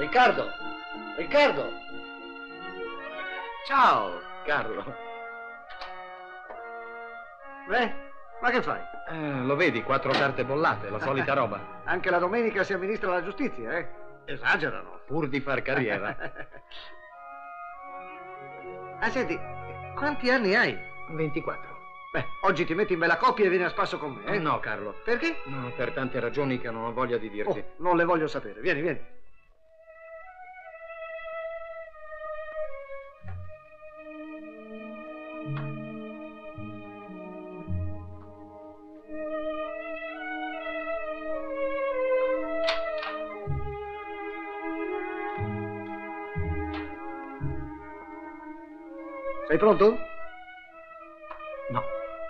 Riccardo! Riccardo! Ciao, Carlo. Beh, ma che fai? Lo vedi, 4 carte bollate, la solita roba. Anche la domenica si amministra la giustizia, eh? Esagerano. Pur di far carriera. Ah, senti, quanti anni hai? 24. Beh, oggi ti metti in bella coppia e vieni a spasso con me, eh? No, Carlo. Perché? No, per tante ragioni che non ho voglia di dirti. Oh, non le voglio sapere. Vieni, vieni. Sei pronto? No.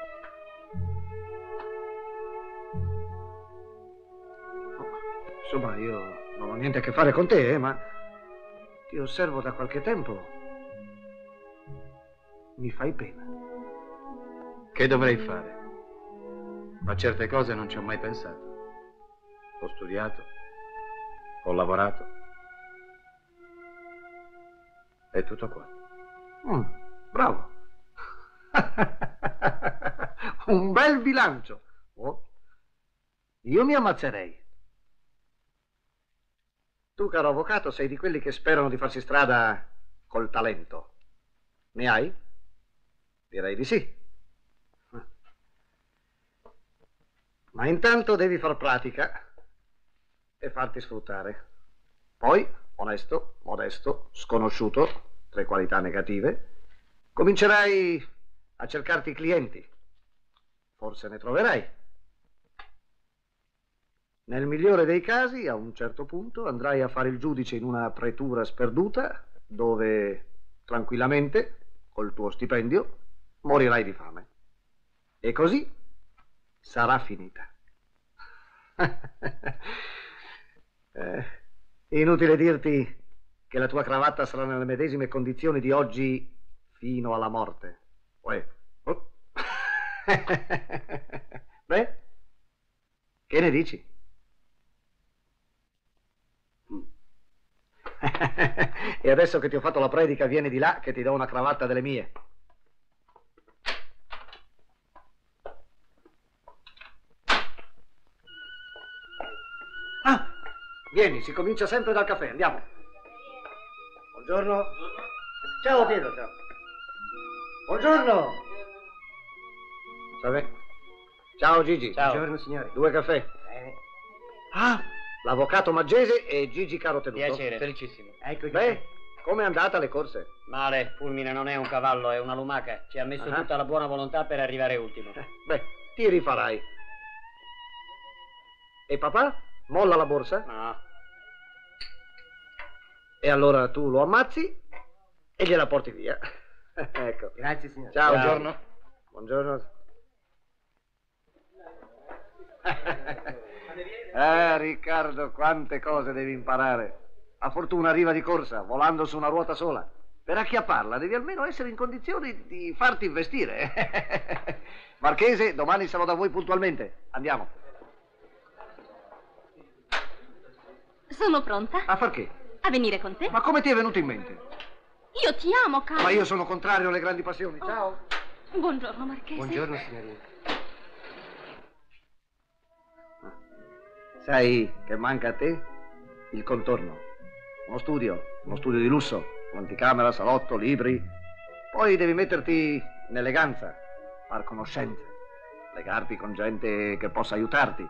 Insomma, io non ho niente a che fare con te, ma ti osservo da qualche tempo. Mi fai pena. Che dovrei fare? A certe cose non ci ho mai pensato. Ho studiato, ho lavorato. È tutto qua. Bravo. Un bel bilancio. Oh, io mi ammazzerei. Tu, caro avvocato, sei di quelli che sperano di farsi strada col talento. Ne hai? Direi di sì. Ma intanto devi far pratica e farti sfruttare. Poi, onesto, modesto, sconosciuto, 3 qualità negative, comincerai a cercarti clienti. Forse ne troverai. Nel migliore dei casi, a un certo punto, andrai a fare il giudice in una pretura sperduta, dove tranquillamente, col tuo stipendio, morirai di fame. E così sarà finita. Inutile dirti che la tua cravatta sarà nelle medesime condizioni di oggi fino alla morte. Uè. Oh. Beh, che ne dici? E adesso che ti ho fatto la predica, vieni di là che ti do una cravatta delle mie. Ah, vieni, si comincia sempre dal caffè, andiamo. Buongiorno. Ciao Pietro, ciao. Buongiorno. Salve. Ciao Gigi. Ciao. Buongiorno signori. 2 caffè. Ah, l'avvocato Maggese e Gigi Caro Tenuto. Piacere. Felicissimo. Ecco Beh, com'è andata le corse? Male, Fulmine non è un cavallo, è una lumaca. Ci ha messo tutta la buona volontà per arrivare ultimo. Beh, ti rifarai. E papà? Molla la borsa? No. E allora tu lo ammazzi e gliela porti via. Ecco. Grazie signore. Ciao. Buongiorno. Buongiorno. Riccardo, quante cose devi imparare. A fortuna arriva di corsa, volando su una ruota sola. Per acchiapparla devi almeno essere in condizioni di farti investire. Marchese, domani sarò da voi puntualmente. Andiamo. Sono pronta A far che? a venire con te. Ma come ti è venuto in mente? Io ti amo, caro. Ma io sono contrario alle grandi passioni. Ciao. Buongiorno, Marchese. Buongiorno signorina. Sai che manca a te? Il contorno. Uno studio di lusso, un'anticamera, salotto, libri. Poi devi metterti in eleganza, far conoscenze, legarti con gente che possa aiutarti.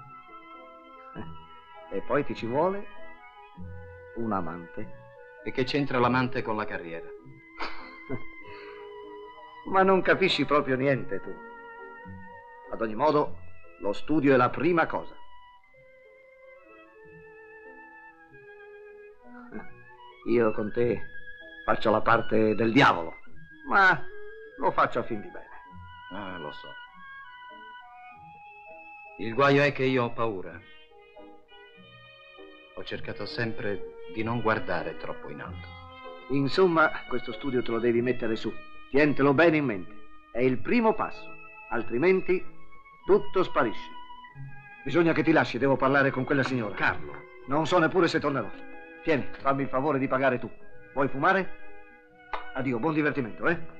E poi ti ci vuole un amante. E che c'entra l'amante con la carriera? Ma non capisci proprio niente tu. Ad ogni modo, lo studio è la prima cosa. Io con te faccio la parte del diavolo, ma lo faccio a fin di bene. Ah, lo so. Il guaio è che io ho paura. Ho cercato sempre di non guardare troppo in alto. Insomma, questo studio te lo devi mettere su. Tientelo bene in mente. È il primo passo, altrimenti tutto sparisce. Bisogna che ti lasci, devo parlare con quella signora. Carlo. Non so neppure se tornerò. Tieni, fammi il favore di pagare tu. Vuoi fumare? Addio, buon divertimento, eh?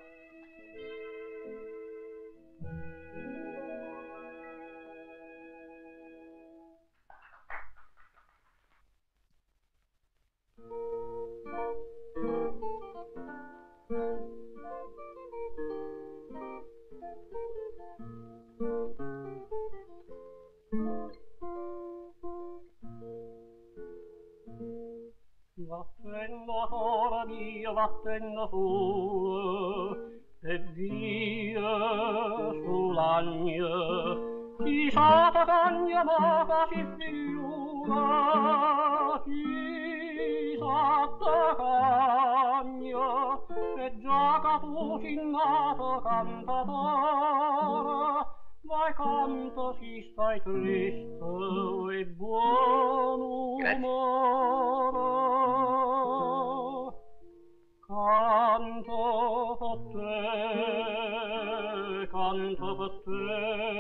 Vattene ora mia, vattene tu, e via sull'agna, chi sa cagna ma ci figliura, chi sa cagna, e già che tu sei nato cantatore, vai canta si stai triste e buon umore. Canto per te,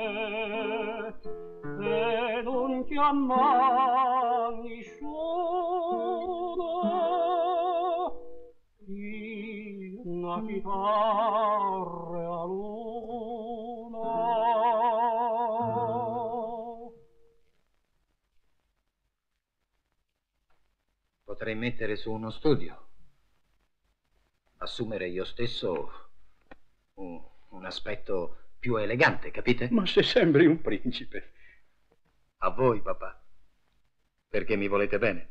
e non chiama nessuno, di una chitarra a luna. Potrei mettere su uno studio. Assumere io stesso un aspetto più elegante, capite? Ma se sembri un principe. A voi, papà, perché mi volete bene.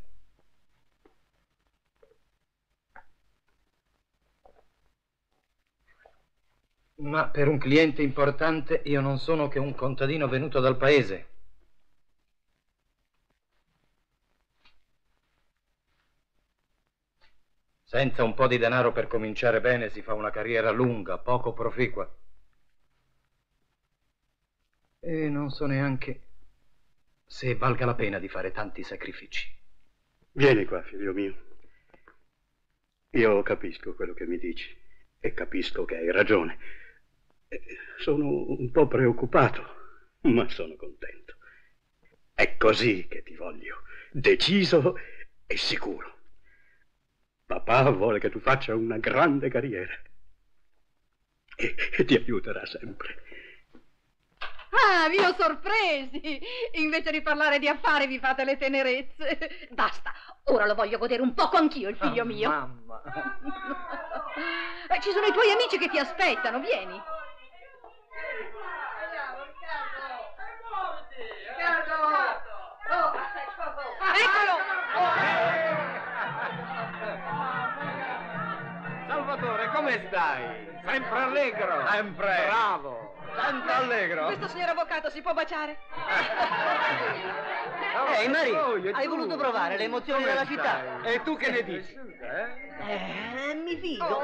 Ma per un cliente importante io non sono che un contadino venuto dal paese. Senza un po' di denaro per cominciare bene si fa una carriera lunga, poco proficua. E non so neanche se valga la pena di fare tanti sacrifici. Vieni qua, figlio mio. Io capisco quello che mi dici e capisco che hai ragione. Sono un po' preoccupato, ma sono contento. È così che ti voglio, deciso e sicuro. Papà vuole che tu faccia una grande carriera e ti aiuterà sempre. Ah, vi ho sorpresi! Invece di parlare di affari vi fate le tenerezze. Basta, ora lo voglio godere un poco anch'io, il figlio mio. Mamma! Ci sono i tuoi amici che ti aspettano, vieni. Eccolo! Salvatore, come stai? Sempre allegro. Sempre. Bravo. Sempre allegro. Questo signor avvocato si può baciare? Ehi, Maria, e hai tu? voluto provare le emozioni Come della stai? città? E tu che ne dici? Mi fido.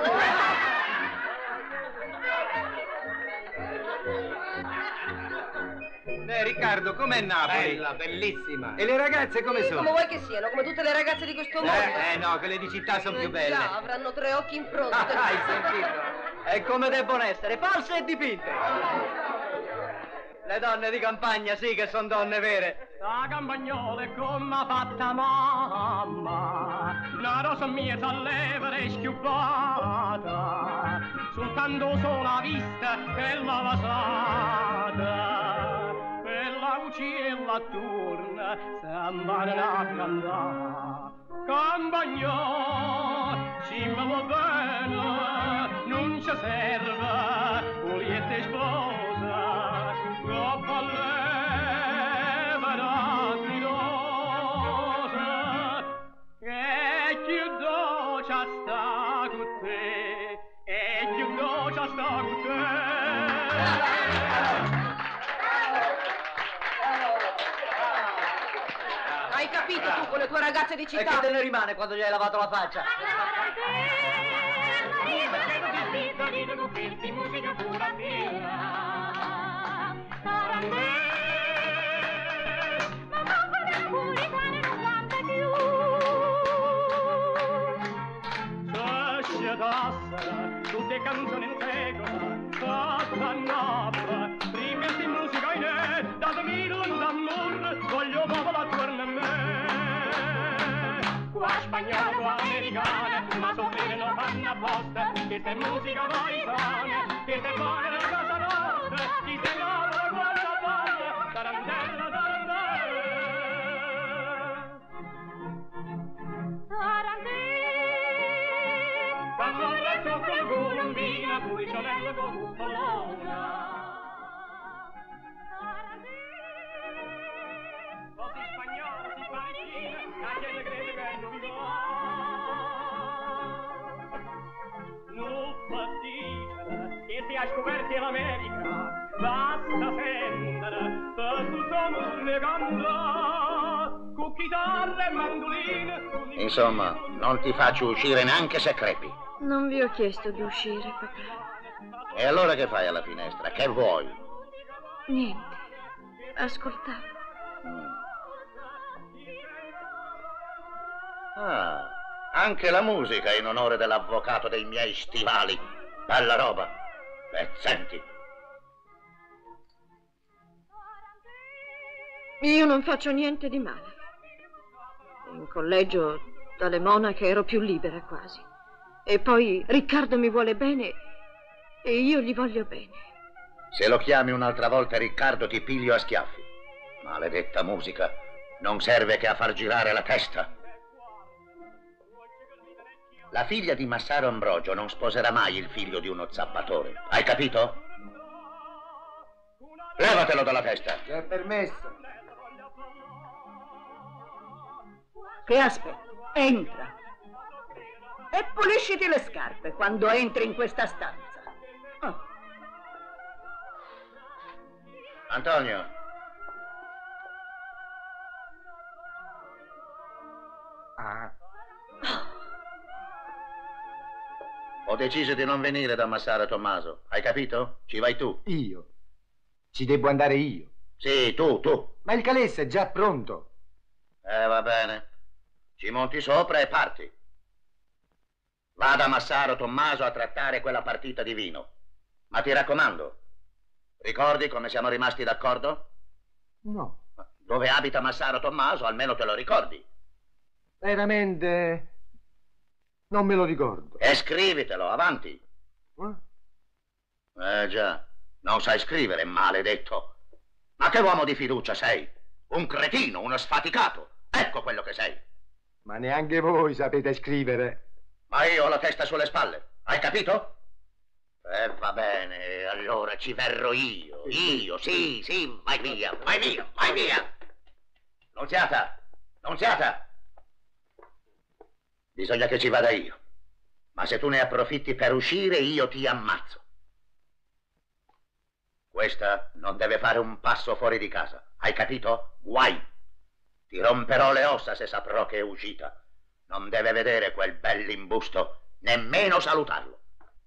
Riccardo, com'è Napoli? Bella, bellissima. E le ragazze come sono? Come vuoi che siano, come tutte le ragazze di questo mondo. No, quelle di città sono più belle. Già, avranno 3 occhi in fronte. Hai sentito? E come debbono essere, false e dipinte. Le donne di campagna sì che sono donne vere. La campagnola è come fatta mamma, la rosa mia s'alleva e schiuppata, soltanto sola vista e la vasata, per la uccella attorno sembra a cantare. Campagnola, si me va bene, non ci serve, Julietta sposa, troppo Hai capito tu con le tue ragazze di E città? che te ne rimane quando gli hai lavato la faccia? Tutte canzoni in secola, fatta nappa, rimetti in musica in e, datemi l'amor, voglio proprio la torna a me. spagnolo o americane, ma soffrire non fanno apposta, che se musica voi suona, che se buona la casa nostra, chi se lavora guarda voglia, tarantella, tarantella. Quando raccio col colombina, puliciolello con un pollona. Così spagnolo, si palicina, la gente crede che è novità. Non fatica, che ti ha scoperti l'America, basta sentire per tutto il mondo cantare, con chitarra e mandoline. Insomma, non ti faccio uscire neanche se crepi. Non vi ho chiesto di uscire, papà. E allora che fai alla finestra? Che vuoi? Niente. Ascoltavo. Ah, anche la musica in onore dell'avvocato dei miei stivali. Bella roba. E senti. Io non faccio niente di male. In collegio, dalle monache, ero più libera quasi. E poi Riccardo mi vuole bene e io gli voglio bene. Se lo chiami un'altra volta Riccardo ti piglio a schiaffi. Maledetta musica, non serve che a far girare la testa. La figlia di Massaro Ambrogio non sposerà mai il figlio di uno zappatore. Hai capito? Levatelo dalla testa. È permesso. Che aspetti? Entra. E pulisciti le scarpe quando entri in questa stanza. Oh. Antonio. Ho deciso di non venire da Massaro Tommaso. Hai capito? Ci vai tu. Io? Ci devo andare io? Sì, tu. Ma il calesse è già pronto. Va bene. Ci monti sopra e parti. Va da Massaro Tommaso a trattare quella partita di vino. Ma ti raccomando, ricordi come siamo rimasti d'accordo? No. Dove abita Massaro Tommaso, almeno te lo ricordi. Veramente non me lo ricordo. E scrivitelo, avanti. Già, non sai scrivere, maledetto. Ma che uomo di fiducia sei? Un cretino, uno sfaticato. Ecco quello che sei. Ma neanche voi sapete scrivere. Ma io ho la testa sulle spalle, hai capito? Va bene, allora ci verrò io. Io, sì, vai via. Nunziata. Bisogna che ci vada io. Ma se tu ne approfitti per uscire, io ti ammazzo. Questa non deve fare un passo fuori di casa, hai capito? Guai. Ti romperò le ossa se saprò che è uscita. Non deve vedere quel bell'imbusto, nemmeno salutarlo.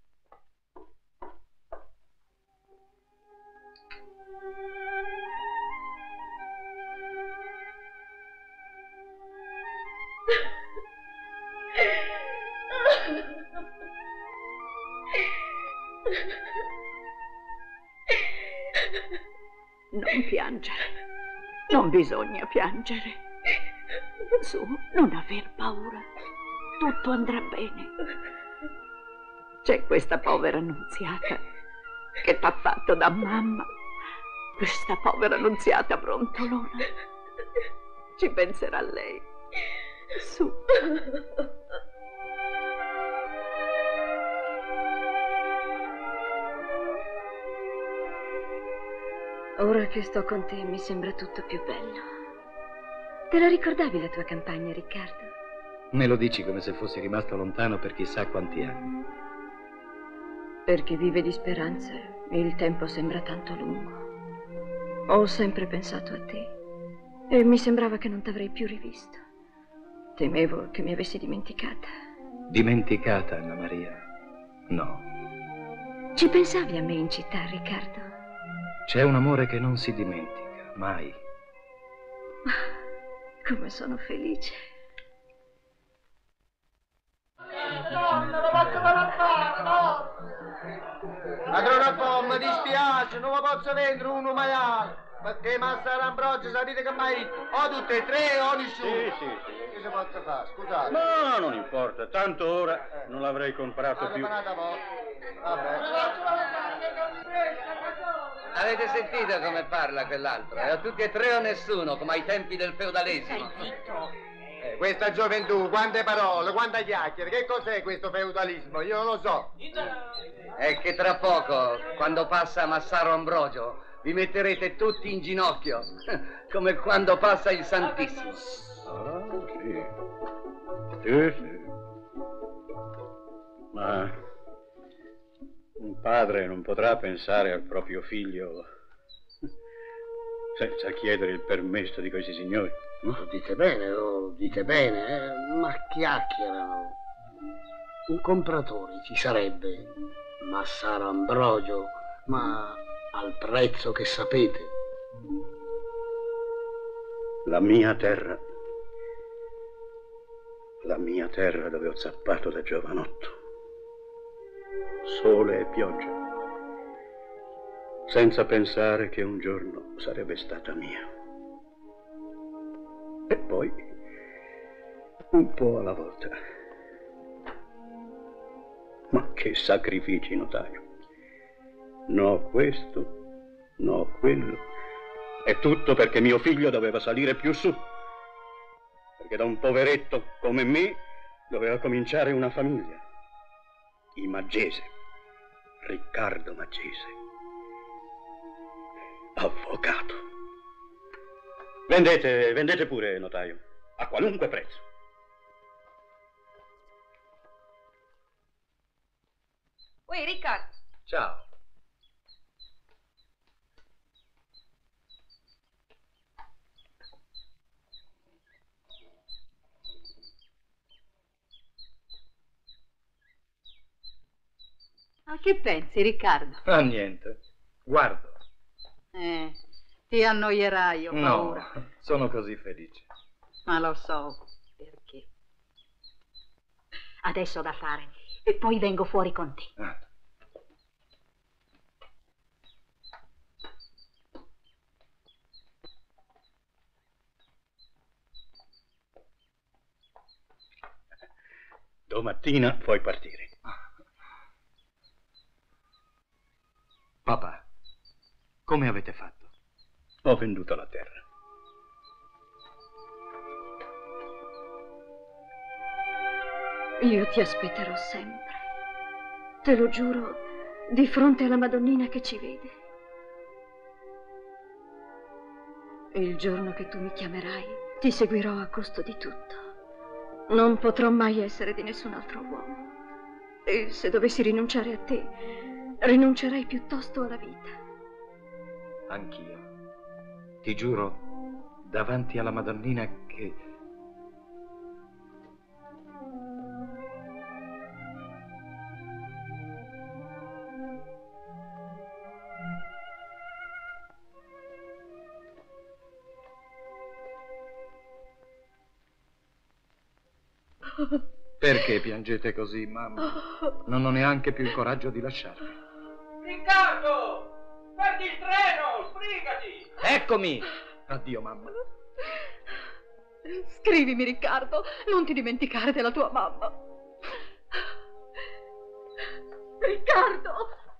Non piangere. Non bisogna piangere. Su, non aver paura. Tutto andrà bene. C'è questa povera Nunziata che t'ha fatto da mamma. Questa povera Nunziata brontolona. Ci penserà lei. Su. Ora che sto con te mi sembra tutto più bello. Te la ricordavi la tua campagna, Riccardo? Me lo dici come se fossi rimasto lontano per chissà quanti anni. Per chi vive di speranze, il tempo sembra tanto lungo. Ho sempre pensato a te e mi sembrava che non t'avrei più rivisto. Temevo che mi avessi dimenticata. Dimenticata, Anna Maria? No. Ci pensavi a me in città, Riccardo? C'è un amore che non si dimentica, mai. Come sono felice. Padrone Pom, mi dispiace, non lo posso vendere uno maiale. Perché Massaro Ambrogio sapete che mai o tutte e tre o nessuno. Sì. che si può fare? Scusate. No, non importa, tanto ora non l'avrei comprato più. Vabbè. Avete sentito come parla quell'altro? È a tutti e tre o nessuno, come ai tempi del feudalesimo. Questa gioventù, quante parole, quante chiacchiere, che cos'è questo feudalismo? Io non lo so. È che tra poco, quando passa Massaro Ambrogio, vi metterete tutti in ginocchio, come quando passa il Santissimo. Ah, sì. Sì, sì. Ma un padre non potrà pensare al proprio figlio senza chiedere il permesso di questi signori. Dite bene, ma chiacchierano. Un compratore ci sarebbe, Massaro Ambrogio, ma al prezzo che sapete. La mia terra dove ho zappato da giovanotto, sole e pioggia, senza pensare che un giorno sarebbe stata mia. E poi, un po' alla volta. Ma che sacrifici, notaio. No questo, no quello. E tutto perché mio figlio doveva salire più su. Perché da un poveretto come me doveva cominciare una famiglia. I Maggese. Riccardo Maggese. Avvocato. Vendete pure, notaio, a qualunque prezzo. Uè, Riccardo. Ciao. A che pensi, Riccardo? Ah, niente. Guardo. Ti annoierai, ho paura. No, sono così felice. Ma lo so, perché. Adesso da fare, e poi vengo fuori con te. Domattina puoi partire. Papà, come avete fatto? Ho venduto la terra. Io ti aspetterò sempre. Te lo giuro, di fronte alla Madonnina che ci vede. Il giorno che tu mi chiamerai, ti seguirò a costo di tutto. Non potrò mai essere di nessun altro uomo. E se dovessi rinunciare a te, rinuncerei piuttosto alla vita. Anch'io. Ti giuro, davanti alla Madonnina, che... Perché piangete così, mamma? Non ho neanche più il coraggio di lasciarvi. Riccardo! Perdi il treno! Sbrigati! Eccomi! Addio, mamma. Scrivimi, Riccardo, non ti dimenticare della tua mamma. Riccardo!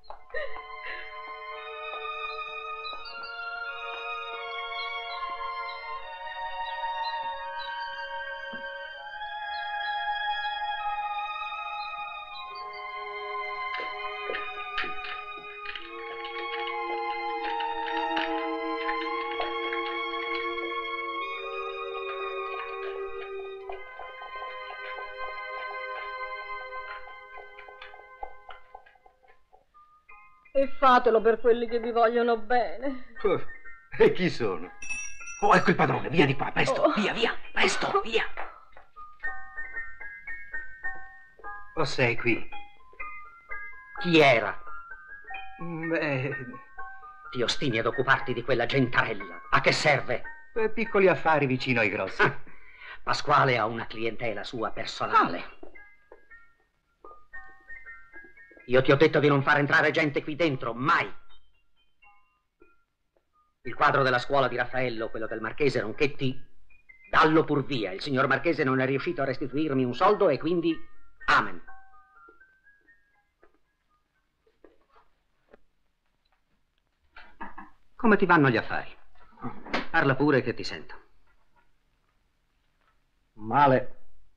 E fatelo per quelli che vi vogliono bene. E chi sono? Oh, ecco il padrone, via di qua, presto, via, presto, via. O sei qui? Chi era? Beh, Ti ostini ad occuparti di quella gentarella. A che serve? per piccoli affari vicino ai grossi. Pasquale ha una clientela sua personale. Io ti ho detto di non far entrare gente qui dentro, mai. Il quadro della scuola di Raffaello, quello del Marchese Ronchetti, Dallo pur via, il signor Marchese non è riuscito a restituirmi un soldo e quindi amen. Come ti vanno gli affari? Parla pure che ti sento. Male.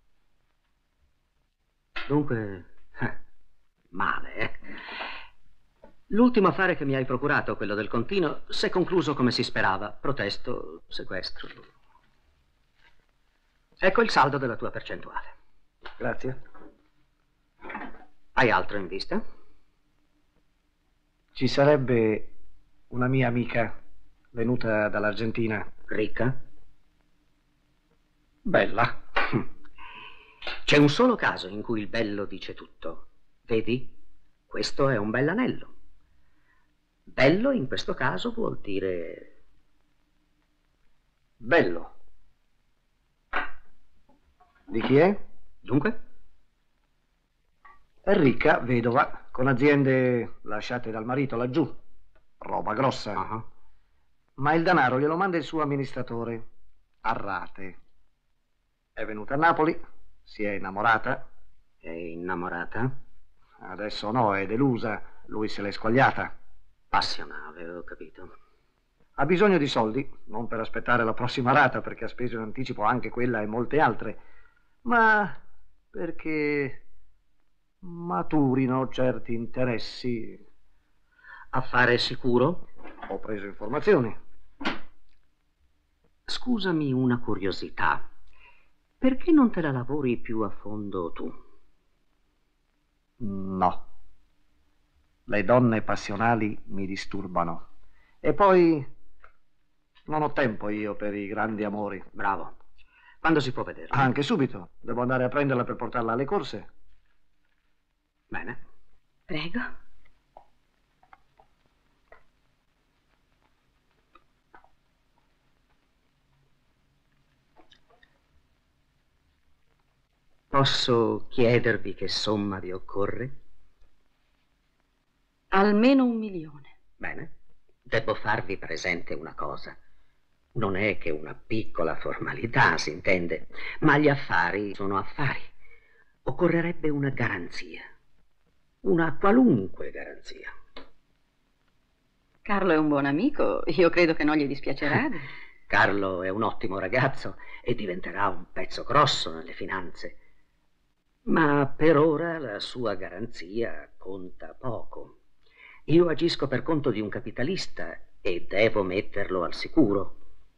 Dunque, male, eh? L'ultimo affare che mi hai procurato, quello del contino, si è concluso come si sperava. Protesto, sequestro. Ecco il saldo della tua percentuale. Grazie. Hai altro in vista? Ci sarebbe una mia amica venuta dall'Argentina. Ricca? Bella. C'è un solo caso in cui il bello dice tutto. Vedi? Questo è un bell'anello. Bello in questo caso vuol dire... bello. Di chi è? Dunque? È ricca, vedova, con aziende lasciate dal marito laggiù. Roba grossa. Ma il denaro glielo manda il suo amministratore. A rate. È venuta a Napoli, si è innamorata. È innamorata? Adesso no, è delusa. Lui se l'è squagliata. Passionale, ho capito. Ha bisogno di soldi, non per aspettare la prossima rata, perché ha speso in anticipo anche quella e molte altre, ma perché maturino certi interessi. Affare sicuro? Ho preso informazioni. Scusami una curiosità. Perché non te la lavori più a fondo tu? No. Le donne passionali mi disturbano. E poi non ho tempo io per i grandi amori. Bravo. Quando si può vederla? Anche subito. Devo andare a prenderla per portarla alle corse. Bene. Prego. Posso chiedervi che somma vi occorre? Almeno 1 milione. Bene. Devo farvi presente una cosa. Non è che una piccola formalità, si intende, ma gli affari sono affari. Occorrerebbe una garanzia. Una qualunque garanzia. Carlo è un buon amico, io credo che non gli dispiacerà. Carlo è un ottimo ragazzo e diventerà un pezzo grosso nelle finanze. Ma per ora la sua garanzia conta poco. Io agisco per conto di un capitalista e devo metterlo al sicuro.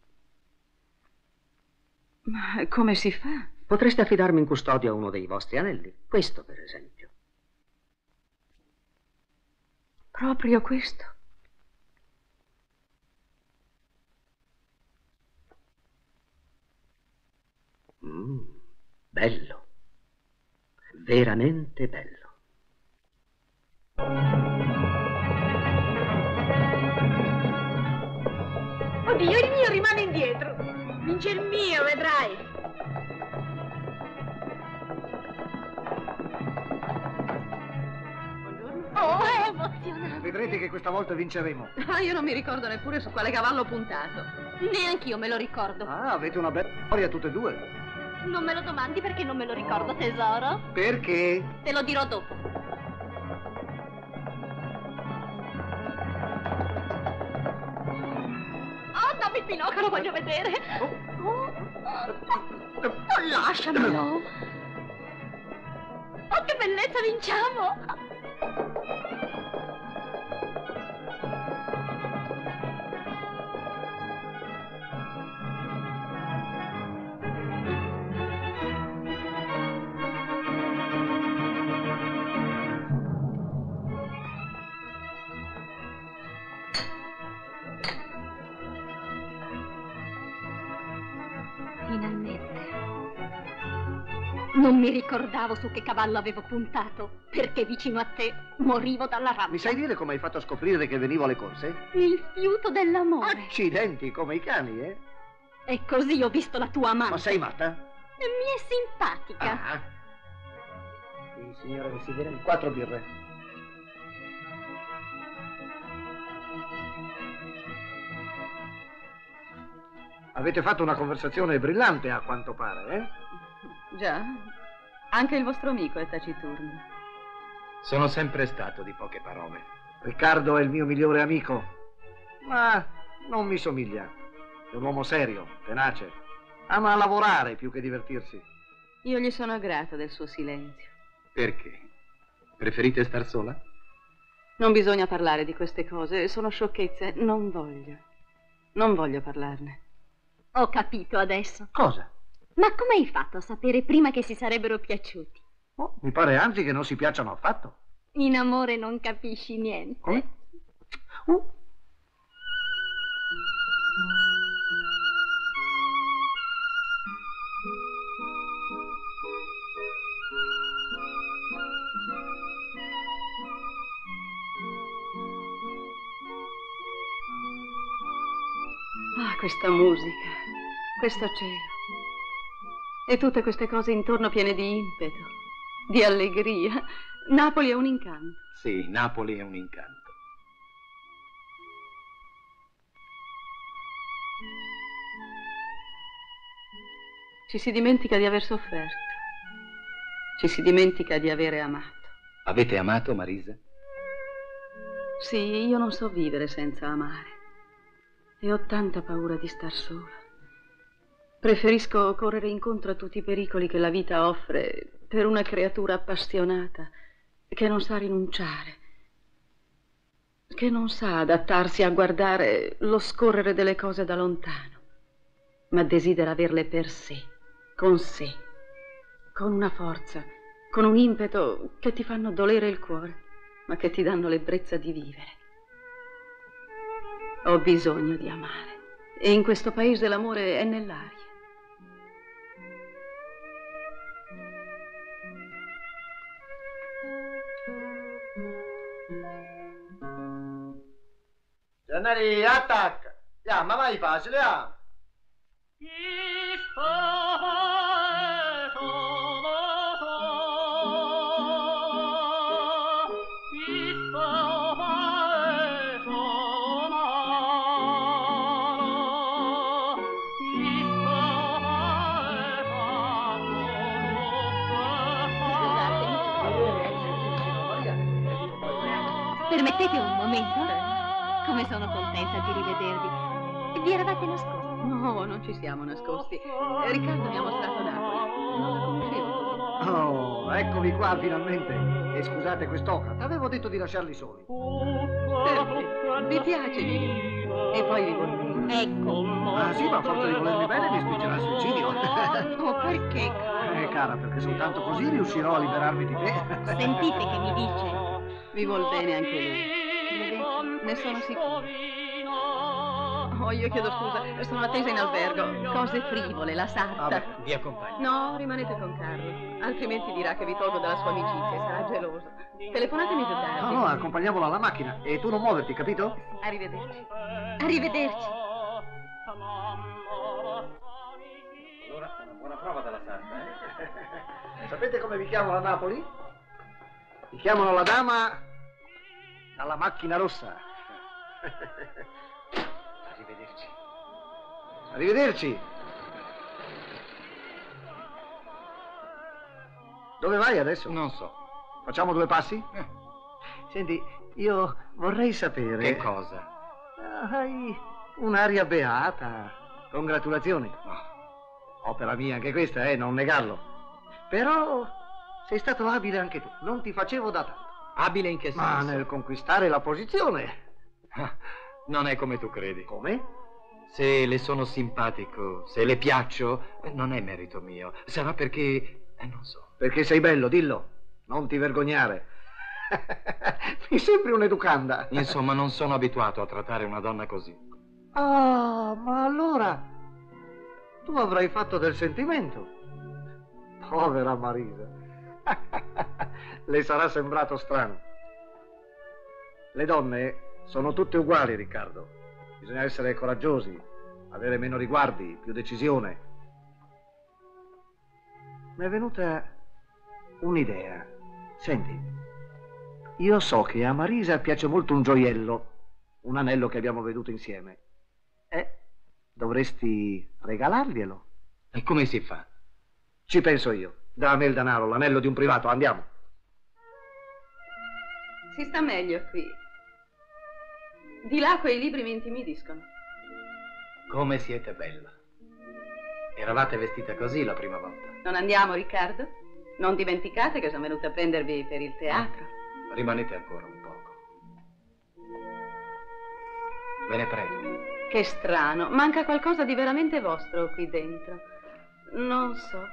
Ma come si fa? Potreste affidarmi in custodia a uno dei vostri anelli. Questo, per esempio. Proprio questo? Bello. Veramente bello. Oddio, il mio rimane indietro. Vince il mio, vedrai. Oh, è emozionante. Vedrete che questa volta vinceremo. Ah, io non mi ricordo neppure su quale cavallo ho puntato. Neanch'io me lo ricordo. Ah, avete una bella storia tutte e due. Non me lo domandi perché non me lo ricordo, tesoro. Perché? Te lo dirò dopo. Oh, dammi il pinocchio, lo voglio vedere. Oh, lasciamelo. Oh, che bellezza, vinciamo. Non mi ricordavo su che cavallo avevo puntato, perché vicino a te morivo dalla rabbia. Mi sai dire come hai fatto a scoprire che venivo alle corse? Il fiuto dell'amore. Accidenti, come i cani, eh? E così ho visto la tua amante. Ma sei matta? E mi è simpatica. Ah. Sì, signora Desideri, 4 birre. Avete fatto una conversazione brillante, a quanto pare, eh? Già, anche il vostro amico è taciturno. Sono sempre stato di poche parole. Riccardo è il mio migliore amico, ma non mi somiglia. È un uomo serio, tenace. Ama lavorare più che divertirsi. Io gli sono grata del suo silenzio. Perché? Preferite star sola? Non bisogna parlare di queste cose, sono sciocchezze. Non voglio parlarne. Ho capito adesso. Cosa? Ma come hai fatto a sapere prima che si sarebbero piaciuti? Oh, mi pare anzi che non si piacciono affatto. In amore non capisci niente. Come? Ah, questa musica, questo cielo e tutte queste cose intorno piene di impeto, di allegria. Napoli è un incanto. Sì, Napoli è un incanto. Ci si dimentica di aver sofferto, ci si dimentica di avere amato. Avete amato, Marisa? Sì, io non so vivere senza amare e ho tanta paura di star sola. Preferisco correre incontro a tutti i pericoli che la vita offre per una creatura appassionata che non sa rinunciare, che non sa adattarsi a guardare lo scorrere delle cose da lontano, ma desidera averle per sé, con una forza, con un impeto che ti fanno dolere il cuore, ma che ti danno l'ebbrezza di vivere. Ho bisogno di amare e in questo paese l'amore è nell'aria. Giannari, attacca! Ma vai facile, Permettete un momento? Come sono contenta di rivedervi. Vi eravate nascosti? No, non ci siamo nascosti. Riccardo mi ha mostrato Napoli. Non la conoscevo così. Oh, eccovi qua finalmente. E scusate quest'oca, avevo detto di lasciarli soli. Perché? Vi piace di e poi vi vorrei. Ecco. Ah sì, ma a forza di volermi bene mi spingerà il suicidio. Oh, perché? Cara, perché soltanto così riuscirò a liberarmi di te. Sentite che mi dice. Vi vuol bene anche lui. Ne sono sicura. Oh, io chiedo scusa, sono attesa in albergo. Cose frivole, la sarta. Vabbè, vi accompagno. No, rimanete con Carlo, altrimenti dirà che vi tolgo dalla sua amicizia e sarà geloso. Telefonatemi più tardi. No, accompagniamolo alla macchina e tu non muoverti, capito? Arrivederci. Arrivederci. Allora, una buona prova dalla sarta, Sapete come vi chiamano a Napoli? Vi chiamano la dama dalla macchina rossa. Arrivederci. Arrivederci. Dove vai adesso? Non so. Facciamo due passi? Senti, io vorrei sapere... Che cosa? Hai un'aria beata. Congratulazioni. Opera mia anche questa, non negarlo. Però sei stato abile anche tu. Non ti facevo da tanto. Abile in che senso? Ma nel conquistare la posizione. Non è come tu credi. Come? Se le sono simpatico, se le piaccio, non è merito mio. Sarà perché... non so. Perché sei bello, dillo. Non ti vergognare. Mi sembri un'educanda. Insomma, non sono abituato a trattare una donna così. Ah, ma allora... tu avrai fatto del sentimento. Povera Marisa. Le sarà sembrato strano. Le donne sono tutte uguali, Riccardo. Bisogna essere coraggiosi, avere meno riguardi, più decisione. Mi è venuta un'idea. Senti, io so che a Marisa piace molto un gioiello, un anello che abbiamo veduto insieme. Dovresti regalarglielo. E come si fa? Ci penso io. Dammi il denaro, l'anello di un privato, andiamo. Si sta meglio qui. Di là quei libri mi intimidiscono. Come siete bella. Eravate vestita così la prima volta. Non andiamo, Riccardo? Non dimenticate che sono venuta a prendervi per il teatro. Rimanete ancora un poco. Ve ne prego. Che strano, manca qualcosa di veramente vostro qui dentro. Non so.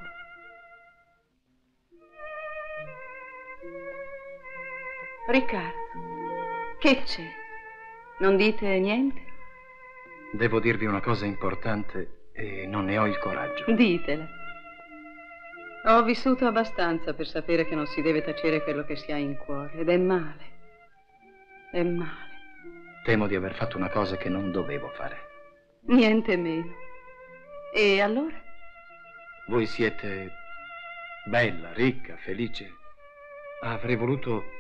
Riccardo, che c'è? Non dite niente? Devo dirvi una cosa importante e non ne ho il coraggio. Ditela. Ho vissuto abbastanza per sapere che non si deve tacere quello che si ha in cuore, ed è male. È male. Temo di aver fatto una cosa che non dovevo fare. Niente meno. E allora? Voi siete bella, ricca, felice. Avrei voluto...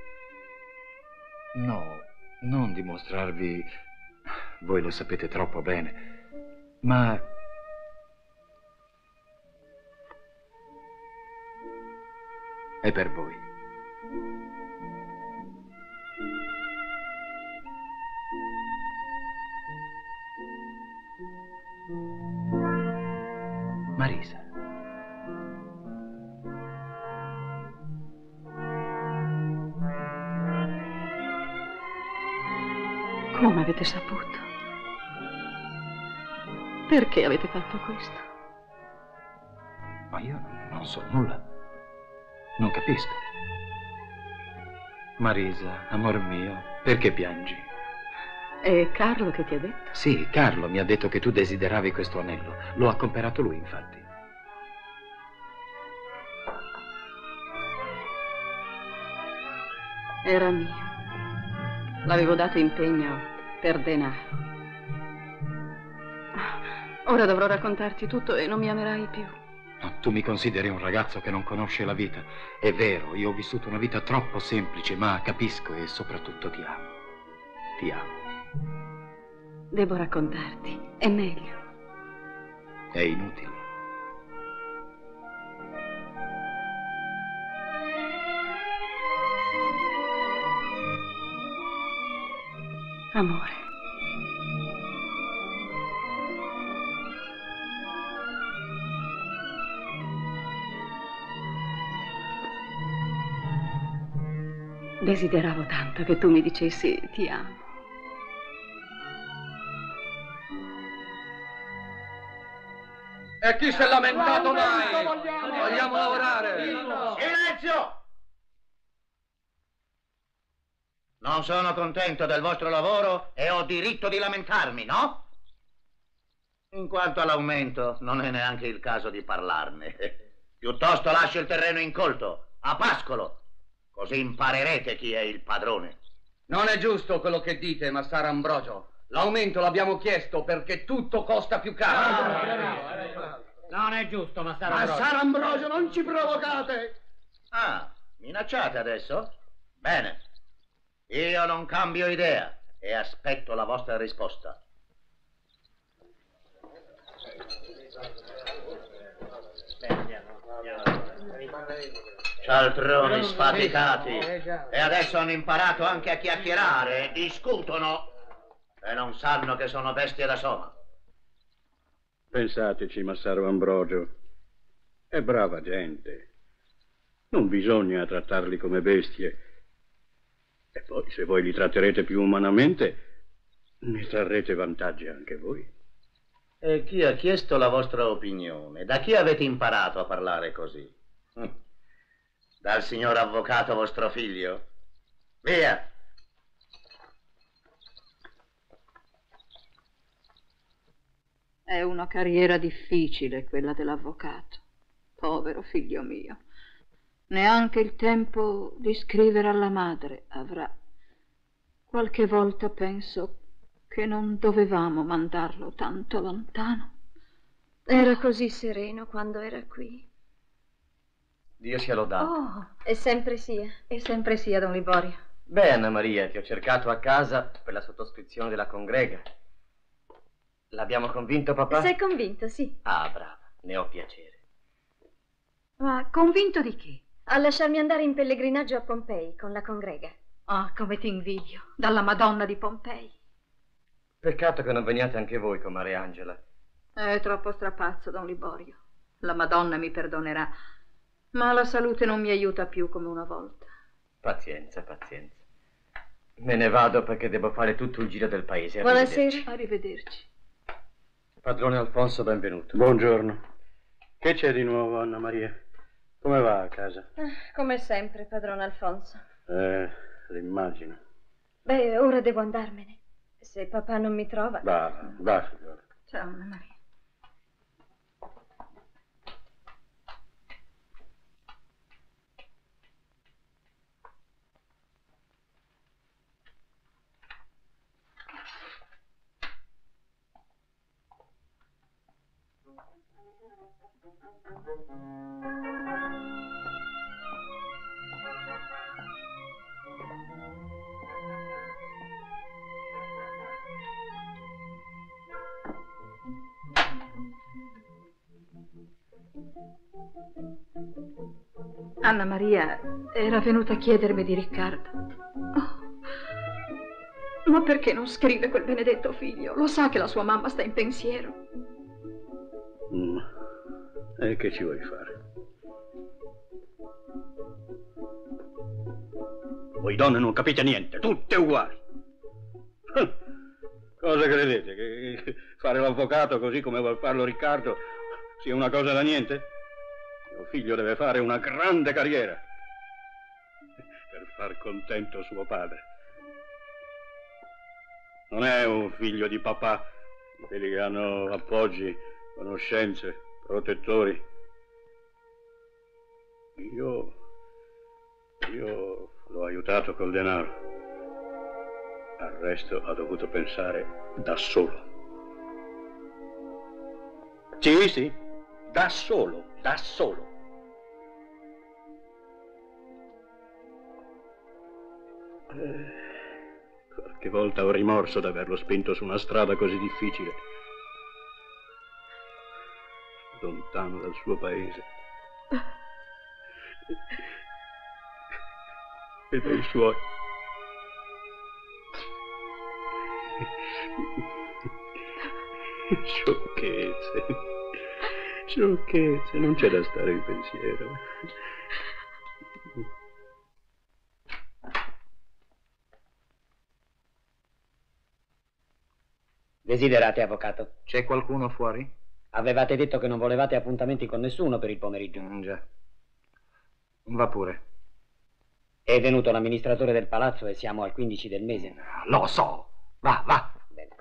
No, non dimostrarvi... Voi lo sapete troppo bene. Ma... è per voi. Marisa. Come avete saputo? Perché avete fatto questo? Ma io non so nulla. Non capisco. Marisa, amor mio, perché piangi? È Carlo che ti ha detto? Sì, Carlo mi ha detto che tu desideravi questo anello. Lo ha comperato lui, infatti. Era mio. L'avevo dato in pegno per denaro. Ora dovrò raccontarti tutto e non mi amerai più. No, tu mi consideri un ragazzo che non conosce la vita. È vero, io ho vissuto una vita troppo semplice, ma capisco e soprattutto ti amo. Ti amo. Devo raccontarti, è meglio. È inutile. Amore. Desideravo tanto che tu mi dicessi ti amo. E chi si è lamentato mai? Vogliamo lavorare. Silenzio! Non sono contento del vostro lavoro e ho diritto di lamentarmi, no? In quanto all'aumento, non è neanche il caso di parlarne. Piuttosto lascio il terreno incolto, a pascolo, così imparerete chi è il padrone. Non è giusto quello che dite, Massaro Ambrogio. L'aumento l'abbiamo chiesto perché tutto costa più caro. Non è giusto, Massaro Ambrogio. Massaro Ambrogio, non ci provocate! Ah, minacciate adesso? Bene. Io non cambio idea e aspetto la vostra risposta. Cialtroni sfaticati. E adesso hanno imparato anche a chiacchierare, discutono e non sanno che sono bestie da soma. Pensateci, Massaro Ambrogio. È brava gente. Non bisogna trattarli come bestie. E poi, se voi li tratterete più umanamente, ne trarrete vantaggi anche voi. E chi ha chiesto la vostra opinione? Da chi avete imparato a parlare così? Dal signor avvocato vostro figlio? Via! È una carriera difficile quella dell'avvocato. Povero figlio mio. Neanche il tempo di scrivere alla madre avrà. Qualche volta penso che non dovevamo mandarlo tanto lontano. Era così sereno quando era qui. Dio sia lodato. Oh, e sempre sia. E sempre sia, don Liborio. Beh, Anna Maria, ti ho cercato a casa per la sottoscrizione della congrega. L'abbiamo convinto, papà? Sei convinto, sì. Ah, brava, ne ho piacere. Ma convinto di che? A lasciarmi andare in pellegrinaggio a Pompei con la congrega. Ah, come ti invidio, dalla Madonna di Pompei. Peccato che non veniate anche voi con Maria Angela. È troppo strapazzo, don Liborio. La Madonna mi perdonerà, ma la salute non mi aiuta più come una volta. Pazienza, pazienza. Me ne vado perché devo fare tutto il giro del paese. Buonasera. Arrivederci. Padrone Alfonso, benvenuto. Buongiorno. Che c'è di nuovo, Anna Maria? Come va a casa? Come sempre, padrone Alfonso. L'immagino. Beh, ora devo andarmene. Se papà non mi trova... Va, signora. Ciao, Anna Maria. Anna Maria era venuta a chiedermi di Riccardo. Oh, ma perché non scrive quel benedetto figlio? Lo sa che la sua mamma sta in pensiero. E che ci vuoi fare? Voi donne non capite niente, tutte uguali. Cosa credete? Che fare l'avvocato così come vuol farlo Riccardo sia una cosa da niente? Mio figlio deve fare una grande carriera per far contento suo padre. Non è un figlio di papà, quelli che hanno appoggi, conoscenze, protettori. Io l'ho aiutato col denaro. Al resto ha dovuto pensare da solo. Sì, da solo. Qualche volta ho rimorso d'averlo spinto su una strada così difficile, lontano dal suo paese e dai suoi. Sciocchezze, non c'è da stare in pensiero. Desiderate, avvocato? C'è qualcuno fuori? Avevate detto che non volevate appuntamenti con nessuno per il pomeriggio. Già. Va pure. È venuto l'amministratore del palazzo e siamo al 15 del mese. Lo so. Va. Bene.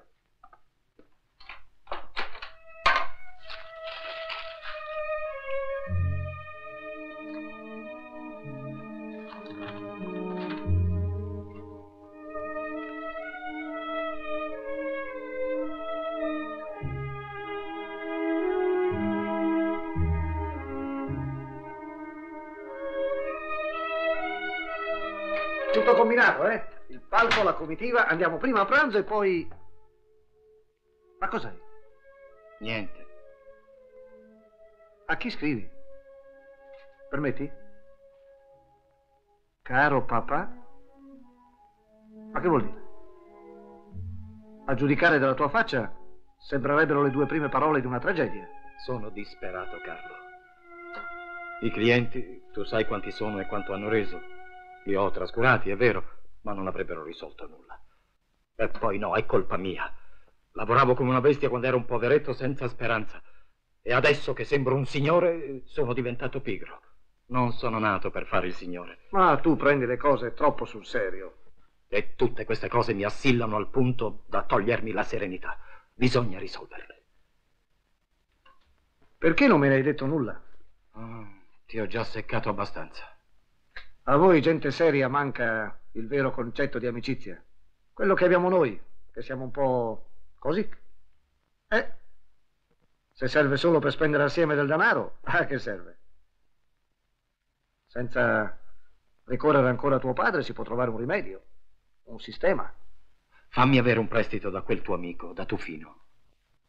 Tutto combinato, eh? Il palco, la comitiva, andiamo prima a pranzo e poi... Ma cos'è? Niente. A chi scrivi? Permetti? Caro papà? Ma che vuol dire? A giudicare dalla tua faccia, sembrerebbero le due prime parole di una tragedia. Sono disperato, Carlo. I clienti, tu sai quanti sono e quanto hanno reso. Li ho trascurati, è vero, ma non avrebbero risolto nulla. E poi no, è colpa mia. Lavoravo come una bestia quando ero un poveretto senza speranza. E adesso che sembro un signore, sono diventato pigro. Non sono nato per fare il signore. Ma tu prendi le cose troppo sul serio. E tutte queste cose mi assillano al punto da togliermi la serenità. Bisogna risolverle. Perché non me ne hai detto nulla? Ti ho già seccato abbastanza. A voi, gente seria, manca il vero concetto di amicizia. Quello che abbiamo noi, che siamo un po' così. Se serve solo per spendere assieme del denaro, a che serve? Senza ricorrere ancora a tuo padre si può trovare un rimedio, un sistema. Fammi avere un prestito da quel tuo amico, da Tufino.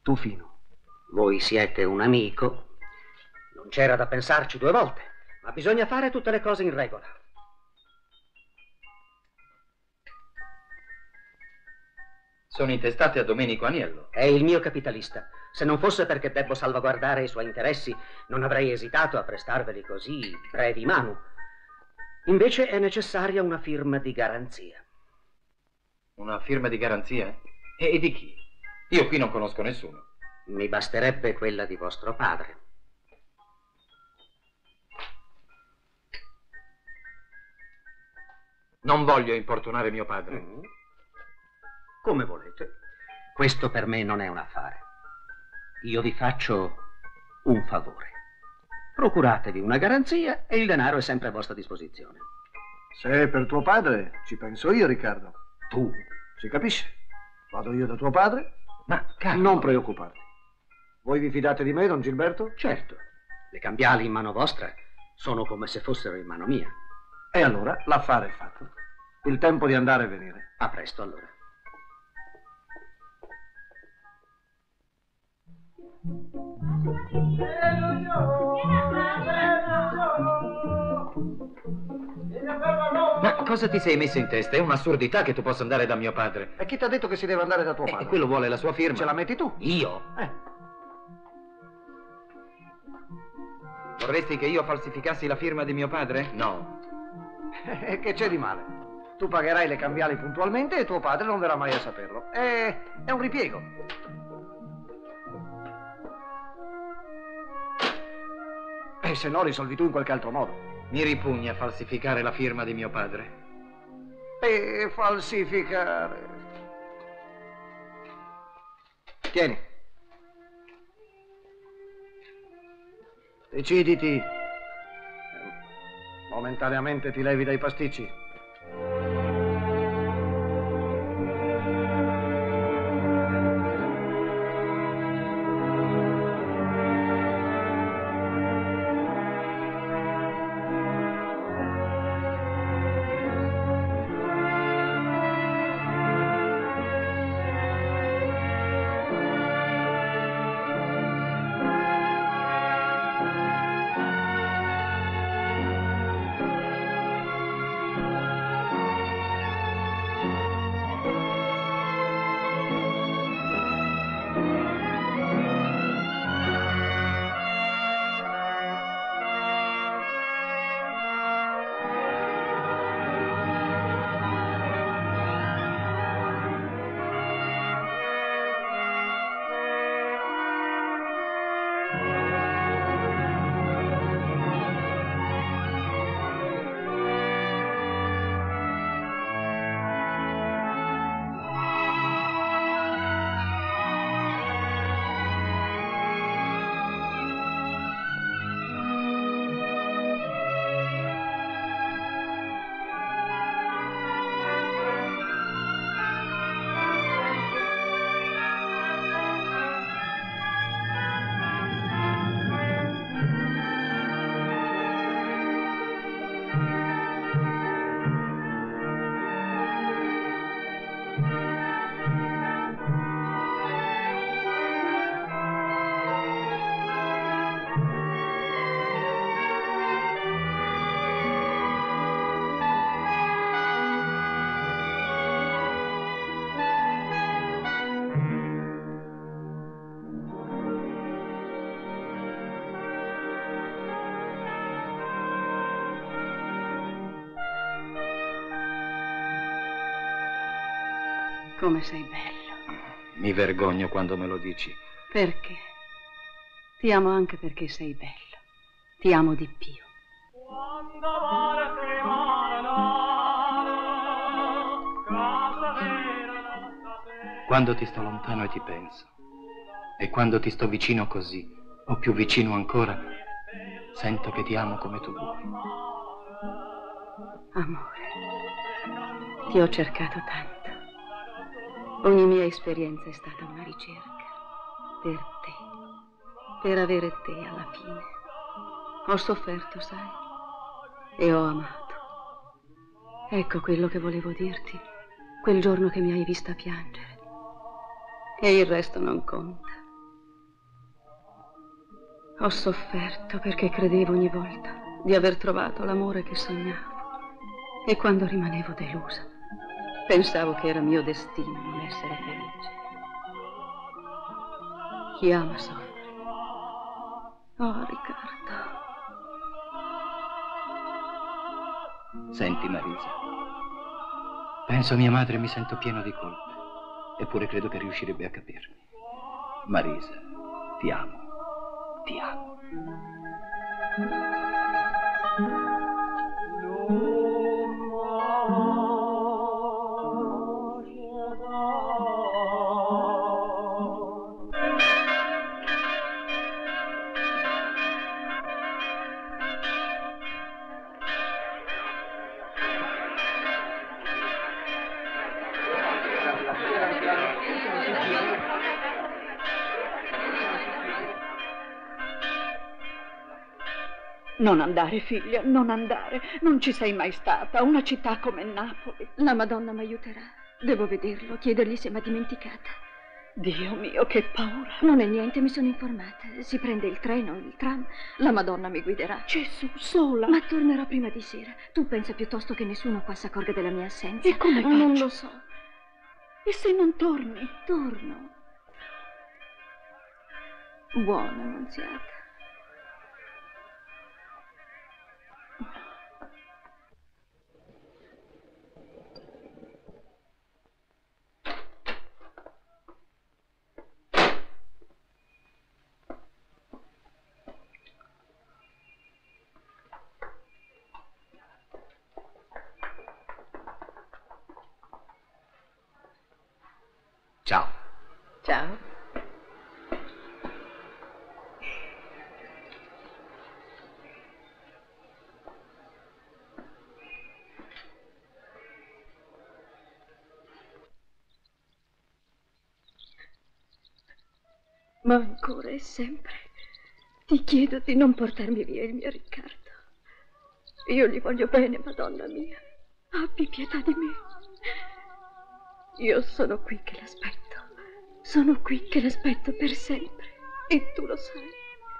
Tufino. Voi siete un amico. Non c'era da pensarci 2 volte, ma bisogna fare tutte le cose in regola. Sono intestati a Domenico Aniello. È il mio capitalista. Se non fosse perché devo salvaguardare i suoi interessi, non avrei esitato a prestarveli così brevi manu. Invece è necessaria una firma di garanzia. Una firma di garanzia? E di chi? Io qui non conosco nessuno. Mi basterebbe quella di vostro padre. Non voglio importunare mio padre. Come volete. Questo per me non è un affare. Io vi faccio un favore. Procuratevi una garanzia e il denaro è sempre a vostra disposizione. Se è per tuo padre, ci penso io, Riccardo. Tu? Si capisce? Vado io da tuo padre? Ma, Carlo... Non preoccuparti. Voi vi fidate di me, don Gilberto? Certo. Le cambiali in mano vostra sono come se fossero in mano mia. E allora l'affare è fatto. Il tempo di andare e venire. A presto, allora. Ma cosa ti sei messo in testa? È un'assurdità che tu possa andare da mio padre. E chi ti ha detto che si deve andare da tuo padre? Quello vuole la sua firma. Ce la metti tu? Io? Vorresti che io falsificassi la firma di mio padre? No. E che c'è di male? Tu pagherai le cambiali puntualmente e tuo padre non verrà mai a saperlo. È un ripiego. E se no risolvi tu in qualche altro modo. Mi ripugna falsificare la firma di mio padre. E falsificare... Tieni. Deciditi. Momentaneamente ti levi dai pasticci. Come sei bello. Mi vergogno quando me lo dici. Perché? Ti amo anche perché sei bello. Ti amo di più. Quando ti sto lontano e ti penso, e quando ti sto vicino così, o più vicino ancora, sento che ti amo come tu vuoi. Amore, ti ho cercato tanto. Ogni mia esperienza è stata una ricerca per te, per avere te alla fine. Ho sofferto, sai, e ho amato. Ecco quello che volevo dirti quel giorno che mi hai vista piangere. E il resto non conta. Ho sofferto perché credevo ogni volta di aver trovato l'amore che sognavo. E quando rimanevo delusa, pensavo che era mio destino non essere felice. Chi ama soffre. Oh, Riccardo. Senti, Marisa, penso a mia madre e mi sento pieno di colpe, eppure credo che riuscirebbe a capirmi. Marisa, ti amo, ti amo. Non andare, figlia, non andare. Non ci sei mai stata. Una città come Napoli. La Madonna mi aiuterà. Devo vederlo, chiedergli se m'ha dimenticata. Dio mio, che paura. Non è niente, mi sono informata. Si prende il treno, il tram. La Madonna mi guiderà. Gesù, sola. Ma tornerò prima di sera. Tu pensa piuttosto che nessuno qua s'accorga della mia assenza. E come faccio? Non lo so. E se non torni? Torno. Buona Annunziata. Ciao. Ciao. Ma ancora e sempre ti chiedo di non portarmi via il mio Riccardo. Io gli voglio bene, Madonna mia. Abbi pietà di me. Io sono qui che l'aspetto. Sono qui che l'aspetto per sempre. E tu lo sai.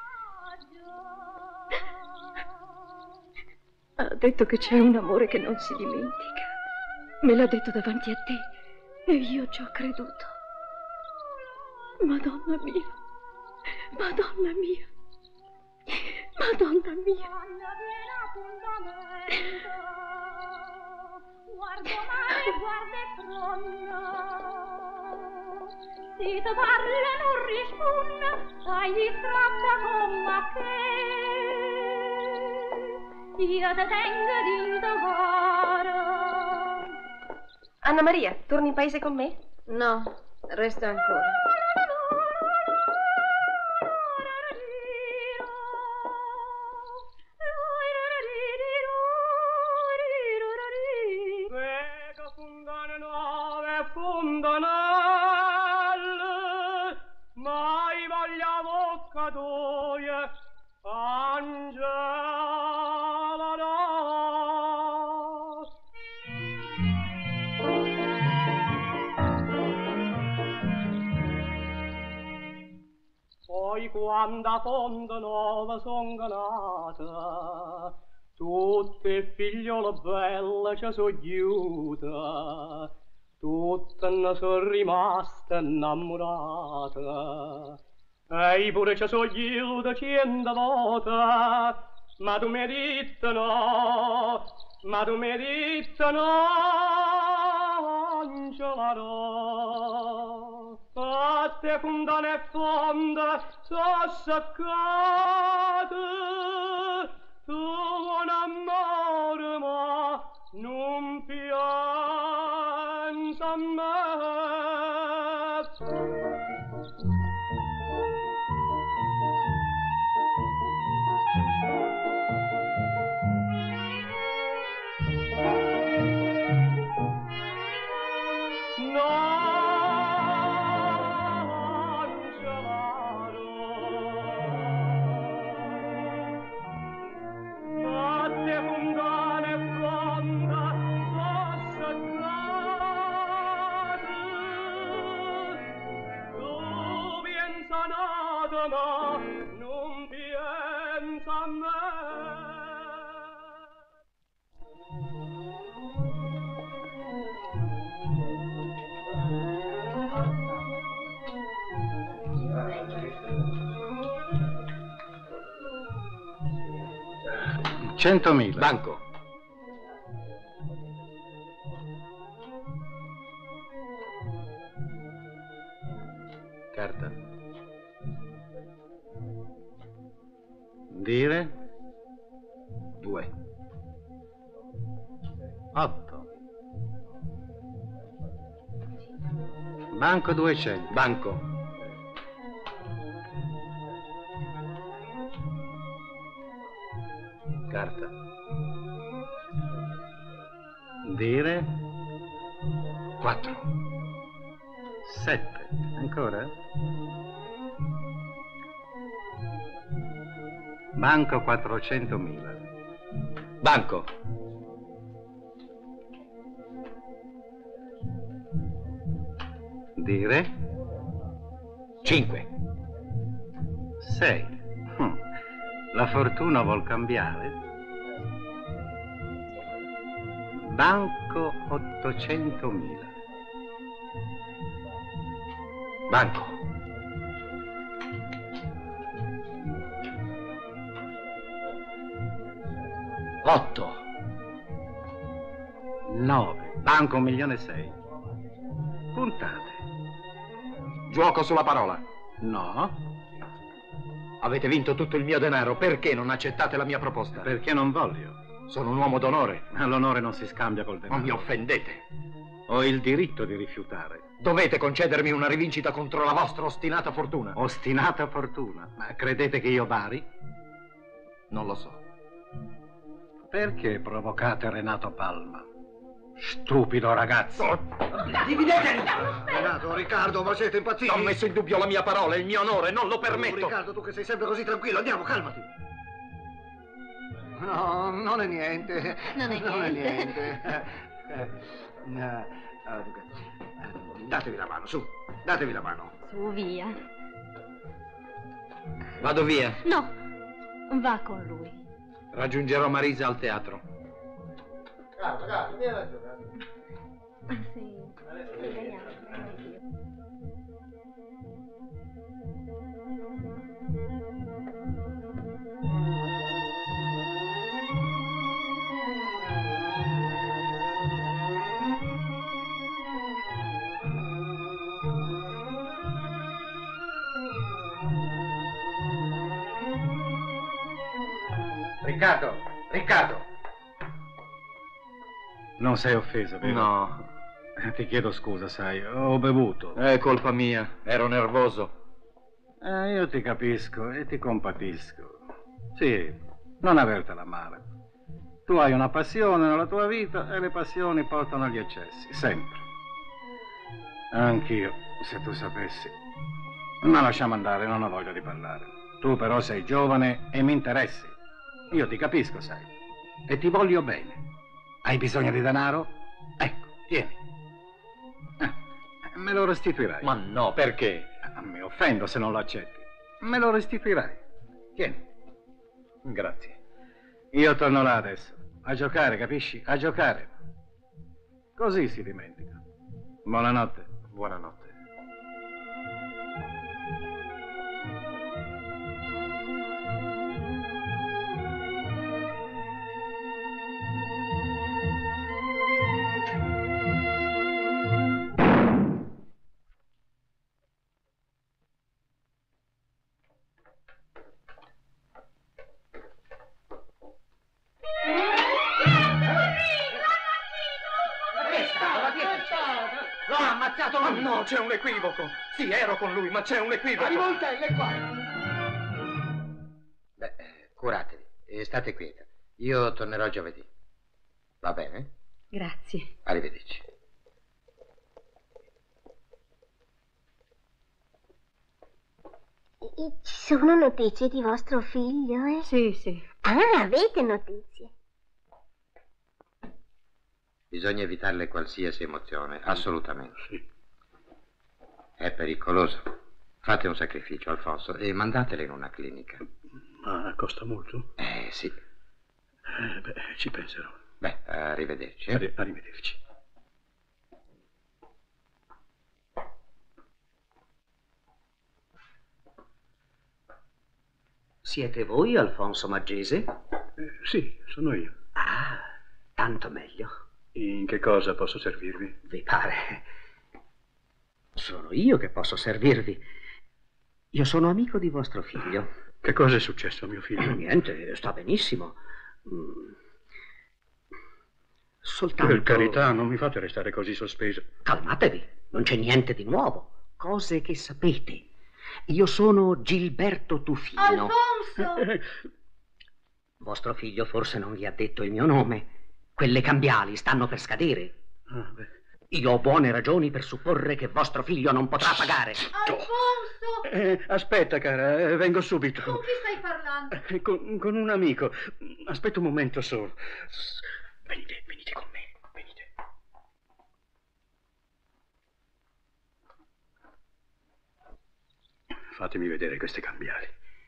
Ha detto che c'è un amore che non si dimentica. Me l'ha detto davanti a te. E io ci ho creduto. Madonna mia. Madonna mia. Madonna mia. Guarda mare, guarda pronto. Si te parla non risponde, agli strappa come che io te tengo di devoro. Anna Maria, torni in paese con me? No, resta ancora. Mai voglia vodka toie, Angela no. Poi quando a Fonte Nova son nata, tutte figliole belle ci sono aiuta. Tutte ne sono rimaste innamorate, e pure ci sono aiuta 100 volte, ma tu mi hai detto no, ma tu mi hai detto no, Angela no. Fatte fondane e fonde sono seccate, tu buon amore ma non pensa a me. 100.000. Banco. Carta. Dire? 2. 8. Banco 200. Banco. Carta. Dire? 4. 7. Ancora? Banco 400.000. Banco. Dire? 5. 6. La fortuna vuol cambiare? Banco 800.000. Banco. Otto. 9. Banco 1.600.000. Puntate. Gioco sulla parola. No. Avete vinto tutto il mio denaro, perché non accettate la mia proposta? Perché non voglio. Sono un uomo d'onore. Ma l'onore non si scambia col denaro. Non mi offendete. Ho il diritto di rifiutare. Dovete concedermi una rivincita contro la vostra ostinata fortuna. Ostinata fortuna? Ma credete che io bari? Non lo so. Perché provocate Renato Palma? Stupido ragazzo. Dividetevi! Renato, Riccardo, ma siete impazziti? Ho messo in dubbio la mia parola, il mio onore, non lo permetto. Riccardo, tu che sei sempre così tranquillo, andiamo, calmati. No, non è niente. Non è Non è niente. niente. Datevi la mano, su, datevi la mano. Su, via. Vado via. No, va con lui. Raggiungerò Marisa al teatro. Calma, vieni ragione. Sì, vediamo. Riccardo, Riccardo. Non sei offeso, vero? No. Ti chiedo scusa, sai, ho bevuto. È colpa mia, ero nervoso. Io ti capisco e ti compatisco. Sì, non avertela male. Tu hai una passione nella tua vita e le passioni portano agli eccessi, sempre. Anch'io, se tu sapessi. Ma lasciamo andare, non ho voglia di parlare. Tu però sei giovane e mi interessi. Io ti capisco, sai. E ti voglio bene. Hai bisogno di denaro? Ecco, tieni. Me lo restituirai. Ma no, perché? Mi offendo se non lo accetti. Me lo restituirai. Tieni. Grazie. Io torno là adesso. A giocare, capisci? A giocare. Così si dimentica. Buonanotte. Buonanotte. L'ho ammazzato lui! No, c'è un equivoco. Sì, ero con lui, ma c'è un equivoco. La rivoltella è qua! Beh, curatevi e state quieta. Io tornerò giovedì. Va bene? Grazie. Arrivederci. Ci sono notizie di vostro figlio, eh? Sì, sì. Ah, avete notizie? Bisogna evitarle qualsiasi emozione, assolutamente. Sì. È pericoloso. Fate un sacrificio, Alfonso, e mandatele in una clinica. Ma costa molto? Sì. Ci penserò. Beh, arrivederci. Arrivederci. Siete voi, Alfonso Maggese? Sì, sono io. Ah, tanto meglio. In che cosa posso servirvi? Vi pare? Sono io che posso servirvi. Io sono amico di vostro figlio. Che cosa è successo a mio figlio? Niente, sta benissimo. Soltanto... Per carità, non mi fate restare così sospeso. Calmatevi, non c'è niente di nuovo. Cose che sapete. Io sono Gilberto Tufino. Alfonso! Vostro figlio forse non vi ha detto il mio nome. Quelle cambiali stanno per scadere. Ah, beh. Io ho buone ragioni per supporre che vostro figlio non potrà pagare. Alfonso! Aspetta, cara, vengo subito. Con chi stai parlando? Con un amico. Aspetta un momento solo. Venite con me, venite. Fatemi vedere queste cambiali.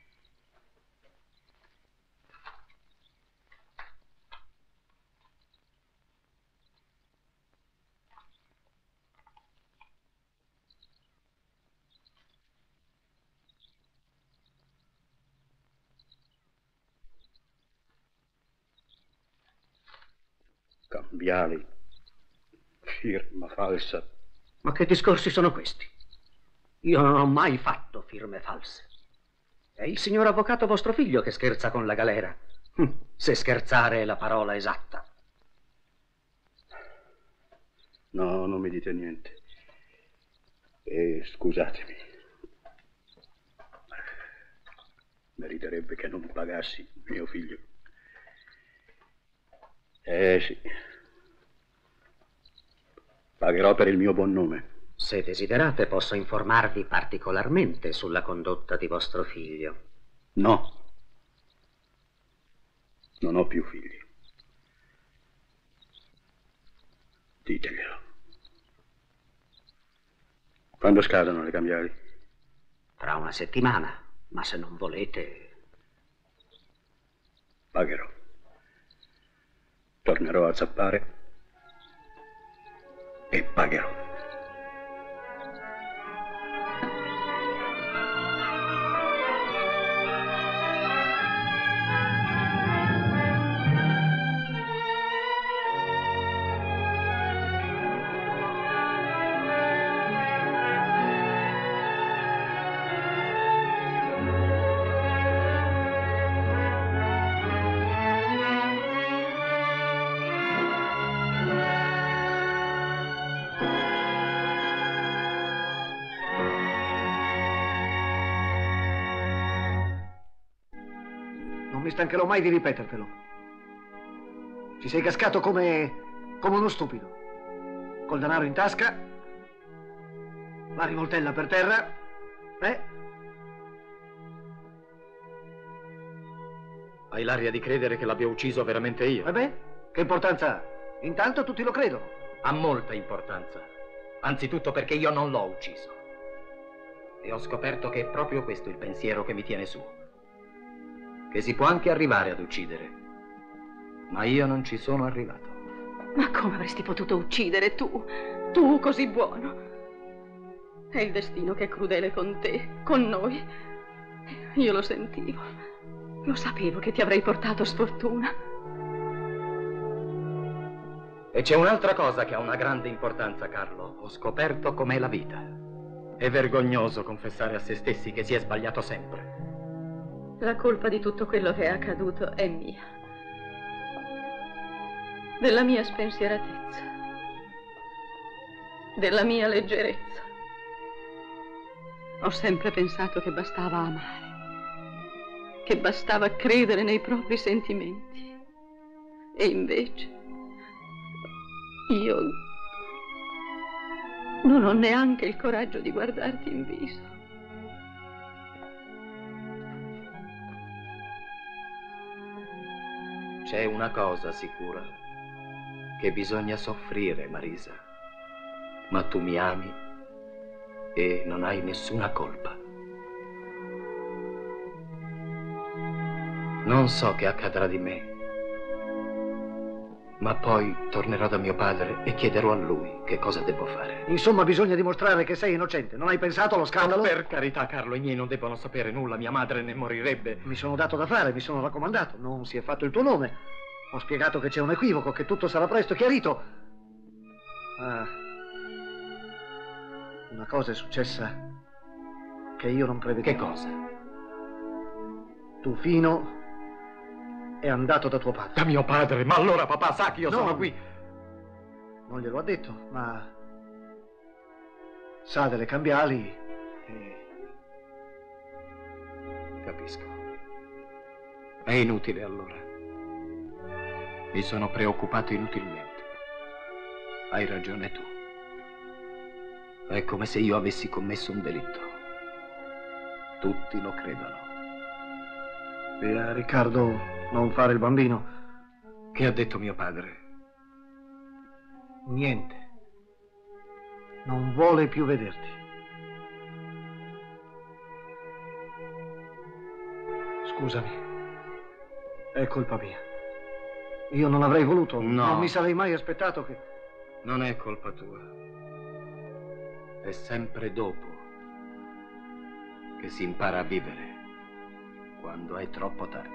Cambiali, firma falsa. Ma che discorsi sono questi? Io non ho mai fatto firme false. È il signor avvocato vostro figlio che scherza con la galera. Se scherzare è la parola esatta. No, non mi dite niente. Scusatemi. Meriterebbe che non pagassi mio figlio. Sì. Pagherò per il mio buon nome. Se desiderate posso informarvi particolarmente sulla condotta di vostro figlio. No. Non ho più figli. Diteglielo. Quando scadono le cambiali? Tra una settimana, ma se non volete... Pagherò. Tornerò a zappare e pagherò. Non mi stancherò mai di ripetertelo. Ci sei cascato come uno stupido. Col denaro in tasca, la rivoltella per terra, Hai l'aria di credere che l'abbia ucciso veramente io? Che importanza ha? Intanto tutti lo credono. Ha molta importanza. Anzitutto perché io non l'ho ucciso. E ho scoperto che è proprio questo il pensiero che mi tiene su. Che si può anche arrivare ad uccidere. Ma io non ci sono arrivato. Ma come avresti potuto uccidere tu? Tu così buono. È il destino che è crudele con te, con noi. Io lo sentivo. Lo sapevo che ti avrei portato sfortuna. E c'è un'altra cosa che ha una grande importanza, Carlo. Ho scoperto com'è la vita. È vergognoso confessare a se stessi che si è sbagliato sempre. La colpa di tutto quello che è accaduto è mia. Della mia spensieratezza. Della mia leggerezza. Ho sempre pensato che bastava amare. Che bastava credere nei propri sentimenti. E invece io non ho neanche il coraggio di guardarti in viso. C'è una cosa sicura, che bisogna soffrire, Marisa. Ma tu mi ami e non hai nessuna colpa. Non so che accadrà di me, Ma poi tornerò da mio padre e chiederò a lui che cosa devo fare. Insomma, bisogna dimostrare che sei innocente. Non hai pensato allo scandalo? Per carità, Carlo, i miei non devono sapere nulla. Mia madre ne morirebbe. Mi sono dato da fare, mi sono raccomandato. Non si è fatto il tuo nome. Ho spiegato che c'è un equivoco, che tutto sarà presto chiarito. Ah, una cosa è successa che io non prevedevo. Che cosa? Tufino è andato da tuo padre. Da mio padre? Ma allora papà sa che io sono qui. Non glielo ha detto, ma sa delle cambiali e... Capisco. È inutile allora. Mi sono preoccupato inutilmente. Hai ragione tu. È come se io avessi commesso un delitto. Tutti lo credono. E a Riccardo non fare il bambino? Che ha detto mio padre? Niente. Non vuole più vederti. Scusami. È colpa mia. Io non avrei voluto. No. Non mi sarei mai aspettato che... Non è colpa tua. È sempre dopo che si impara a vivere, quando è troppo tardi.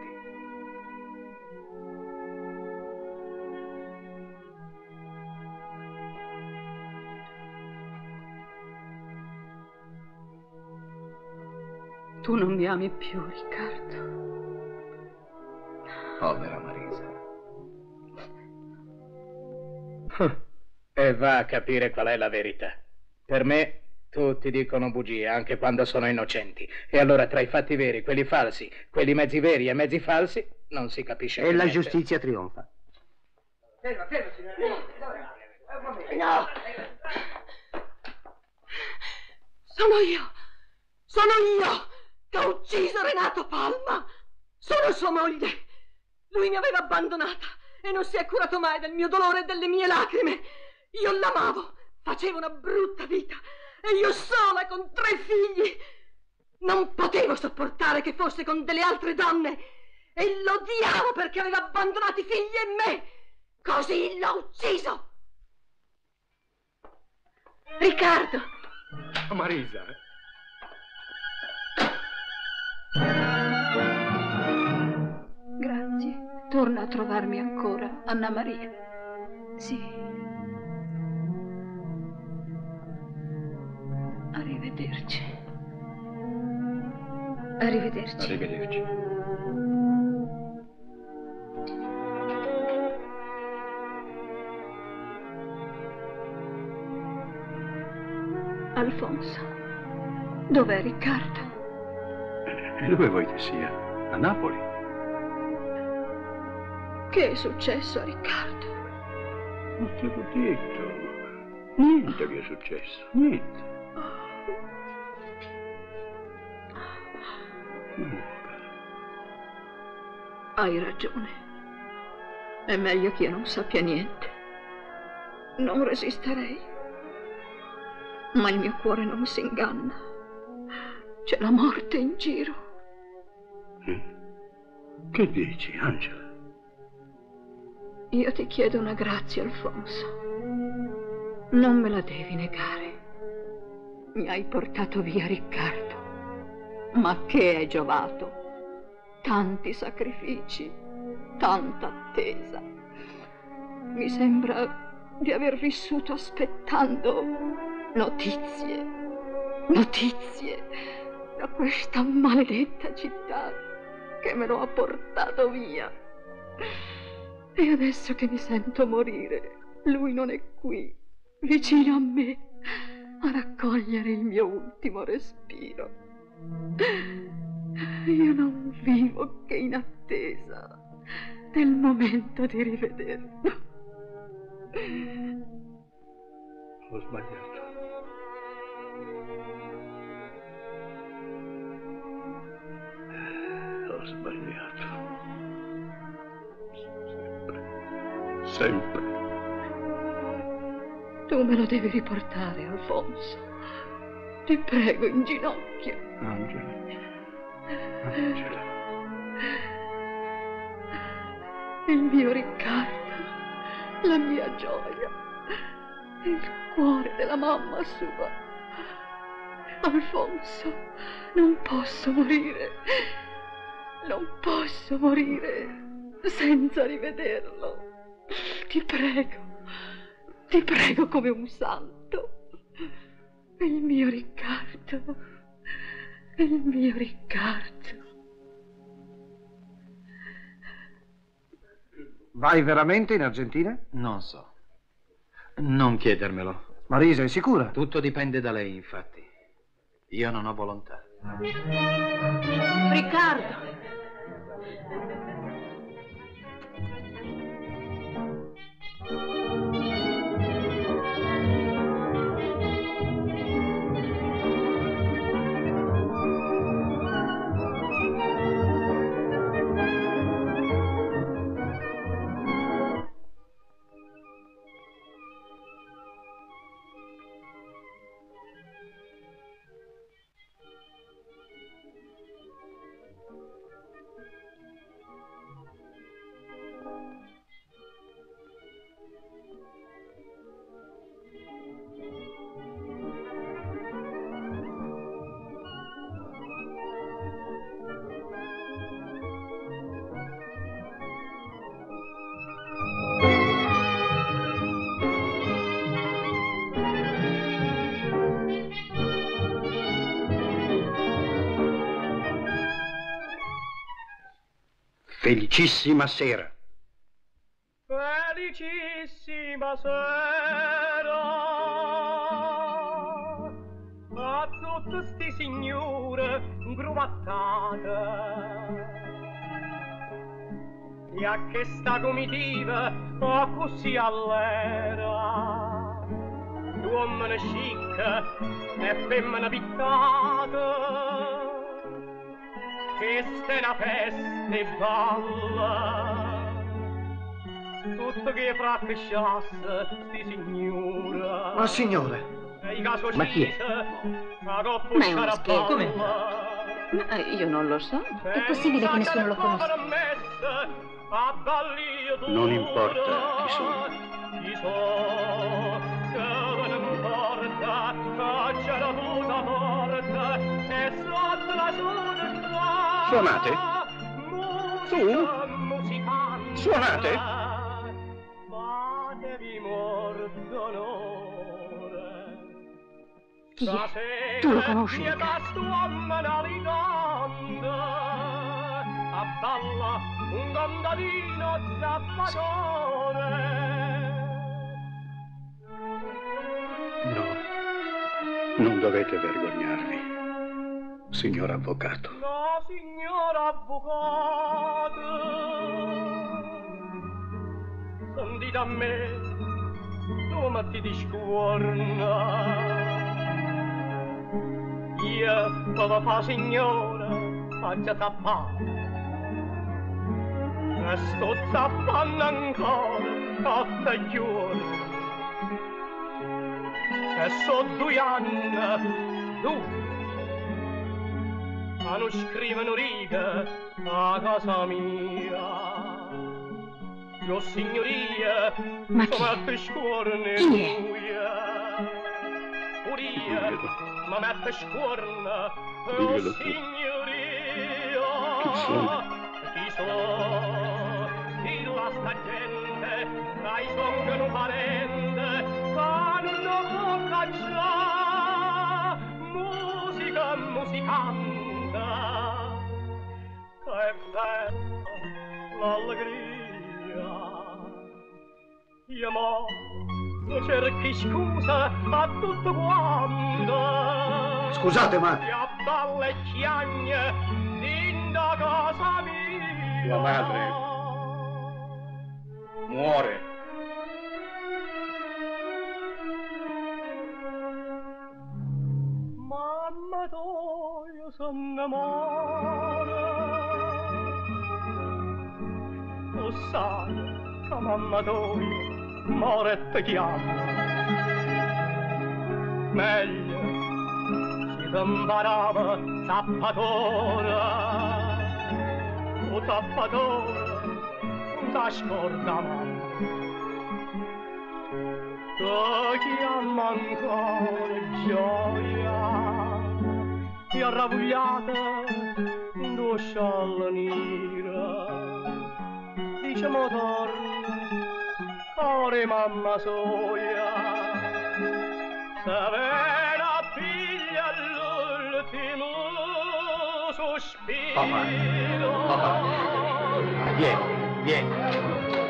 Tu non mi ami più, Riccardo. Povera Marisa. E va a capire qual è la verità. Per me tutti dicono bugie, anche quando sono innocenti. E allora tra i fatti veri, quelli falsi, quelli mezzi veri e mezzi falsi, non si capisce più E la niente. giustizia trionfa. Ferma, signore. No! Sono io che ho ucciso Renato Palma. Sono sua moglie. Lui mi aveva abbandonata e non si è curato mai del mio dolore e delle mie lacrime. Io l'amavo, facevo una brutta vita e io sola con 3 figli. Non potevo sopportare che fosse con delle altre donne e l'odiavo perché aveva abbandonato i figli e me. Così l'ho ucciso. Riccardo. Marisa. Grazie. Torna a trovarmi ancora, Anna Maria. Sì. Arrivederci. Arrivederci. Arrivederci. Alfonso, dov'è Riccardo? E dove vuoi che sia? A Napoli. Che è successo a Riccardo? Ma te l'ho detto. Niente che è successo, niente. Hai ragione. È meglio che io non sappia niente. Non resisterei. Ma il mio cuore non si inganna. C'è la morte in giro. Che dici, Angela? Io ti chiedo una grazia, Alfonso. Non me la devi negare. Mi hai portato via Riccardo. Ma che è giovato? Tanti sacrifici, tanta attesa. Mi sembra di aver vissuto aspettando notizie da questa maledetta città che me lo ha portato via. E adesso che mi sento morire, lui non è qui, vicino a me, a raccogliere il mio ultimo respiro. Io non vivo che in attesa del momento di rivederlo. Ho sbagliato. Ho sbagliato. Sempre. Tu me lo devi riportare, Alfonso. Ti prego in ginocchio. Angela. Il mio Riccardo la mia gioia, il cuore della mamma sua. Alfonso, non posso morire senza rivederlo. Ti prego come un santo. Il mio Riccardo. Vai veramente in Argentina? Non so. Non chiedermelo. Marisa, è sicura? Tutto dipende da lei, infatti. Io non ho volontà. Riccardo! Felicissima sera. Felicissima sera a tutte sti signore grumattate e a che sta comitiva a così all'era uomini chic e femmine pittate che sta una festa e balla tutto che fraccasciasse sti signora. Ma signore, ma chi è? Ma è uno scherzo. Come? Ma io non lo so. È possibile che nessuno lo conosca. Non importa chi sono. Suonate? Su? Suonate? Chi è? Tu lo conosci? No, non dovete vergognarvi, signor avvocato. No, signor avvocato, sentite a me, non metti di scuorna. Io, come fa signora, faccio tappare. E sto zappando ancora 8 giorni. E so 2 anni, 2. Ma non scrivono righe a casa mia. Io signoria, sono altre scuorne Uria, ma mette scuorna, oh signoria. Chi so? Dillo a sta gente, dai son un parente, ma non lo può cacciare. Musica, musicanta, che è bella l'allegria. Io mo lo cerchi scusa a tutto quanto. Scusate, ma... E a balle chiagne in da casa mia. Tua madre muore. Mamma tua sono innamora. Tu sai che mamma tua muore e ti chiama. Meglio si t'imparava zappatora. O zappatore, non ti scorda mai. tu chiama ancora gioia, ti ha ravogliata due scialla nera, diciamo torni, core mamma soia, Savena piglia l'ultimo sospiro. Papà, vieni.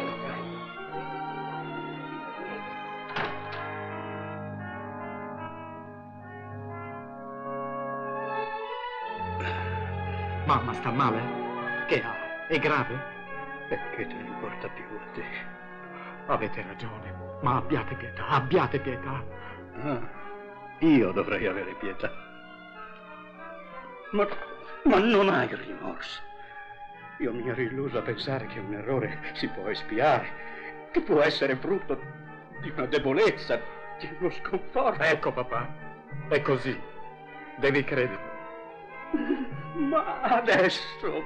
Mamma sta male? Che ha? È grave? Perché te ne importa più a te? Avete ragione, ma abbiate pietà, abbiate pietà. Ah, io dovrei avere pietà. Ma non hai rimorso. Io mi ero illuso a pensare che un errore si può espiare, che può essere frutto di una debolezza, di uno sconforto. Ecco, papà, è così. Devi credere. Ma adesso...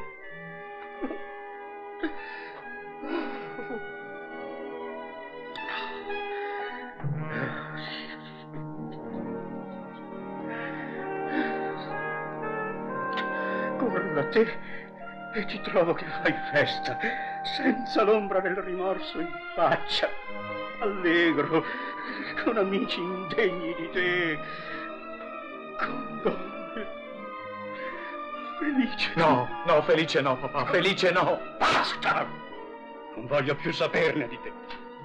Corro da te e ti trovo che fai festa, senza l'ombra del rimorso in faccia, allegro, con amici indegni di te, con donne. Felice. No, felice no, papà, felice no. Basta! Non voglio più saperne di te.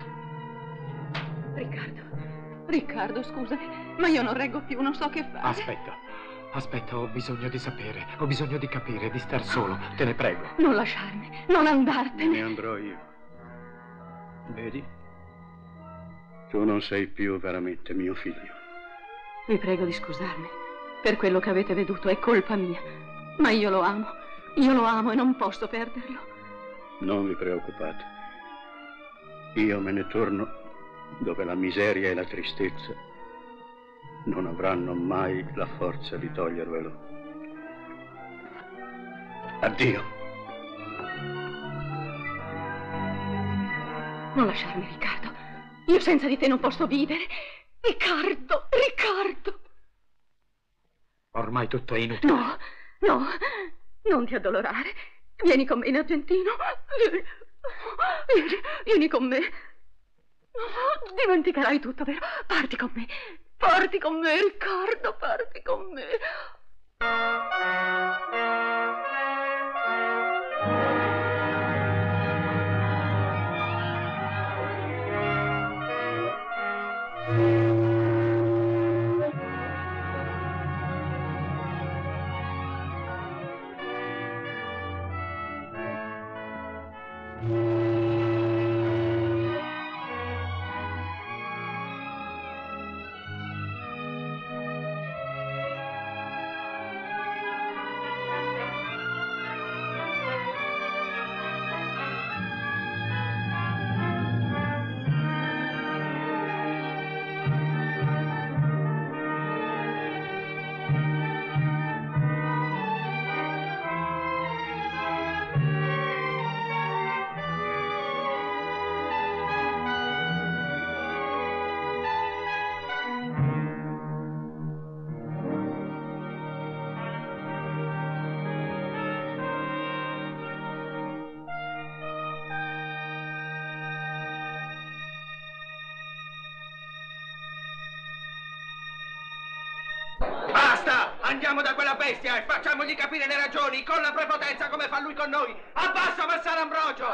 Riccardo, scusami, ma io non reggo più, non so che fare. Aspetta, ho bisogno di sapere, ho bisogno di capire, di star solo, te ne prego. Non lasciarmi, non andartene. Ne andrò io. Vedi? Tu non sei più veramente mio figlio. Vi prego di scusarmi. Per quello che avete veduto è colpa mia. Ma io lo amo e non posso perderlo. Non vi preoccupate. Io me ne torno dove la miseria e la tristezza non avranno mai la forza di togliervelo. Addio. Non lasciarmi, Riccardo. Io senza di te non posso vivere. Riccardo! Ormai tutto è inutile. No, non ti addolorare. Vieni con me in Argentino. Vieni con me. Dimenticherai tutto, vero? Parti con me, Riccardo, parti con me. Andiamo da quella bestia e facciamogli capire le ragioni con la prepotenza come fa lui con noi. Abbassa, Massaro Ambrogio!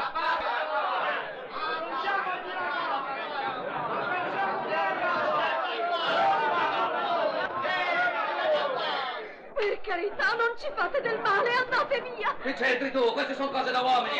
Per carità, non ci fate del male, andate via! Che c'entri tu? Queste sono cose da uomini!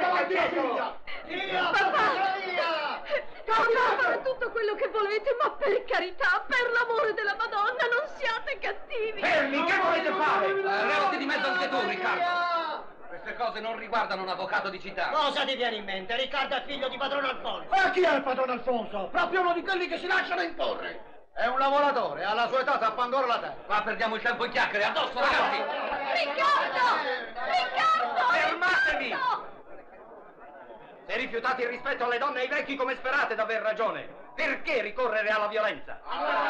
Papà, fare tutto quello che volete, ma per carità, per l'amore della Madonna, non siate cattivi! Fermi, che volete fare? Levati di mezzo anche tu, Riccardo! Queste cose non riguardano un avvocato di città. Cosa ti viene in mente? Riccardo è figlio di padron Alfonso. Ma chi è il padron Alfonso? Proprio uno di quelli che si lasciano imporre. È un lavoratore, alla sua età tappa ancora la terra. Qua perdiamo il tempo in chiacchiere, addosso ragazzi! Riccardo! Fermatevi! Se rifiutate il rispetto alle donne e ai vecchi, come sperate d'aver ragione? Perché ricorrere alla violenza?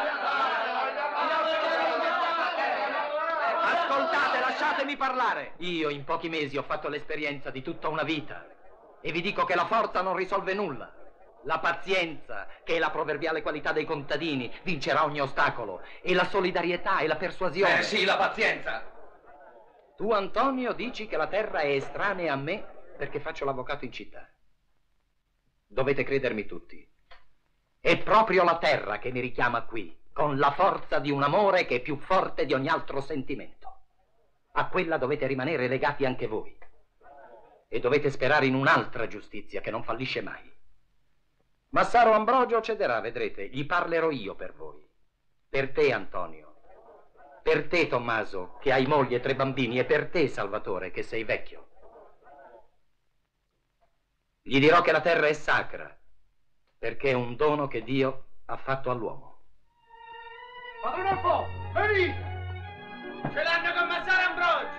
Ascoltate, lasciatemi parlare. Io in pochi mesi ho fatto l'esperienza di tutta una vita e vi dico che la forza non risolve nulla. La pazienza, che è la proverbiale qualità dei contadini, vincerà ogni ostacolo. E la solidarietà e la persuasione. Sì, la pazienza. Tu, Antonio, dici che la terra è estranea a me perché faccio l'avvocato in città. Dovete credermi tutti. È proprio la terra che mi richiama qui, con la forza di un amore che è più forte di ogni altro sentimento. A quella dovete rimanere legati anche voi. E dovete sperare in un'altra giustizia che non fallisce mai. Massaro Ambrogio cederà, vedrete, gli parlerò io per voi. Per te, Antonio. Per te, Tommaso, che hai moglie e 3 bambini, e per te, Salvatore, che sei vecchio. Gli dirò che la terra è sacra, perché è un dono che Dio ha fatto all'uomo. Padrone Alfò, venite! Ce l'hanno con Massaro Ambrogio!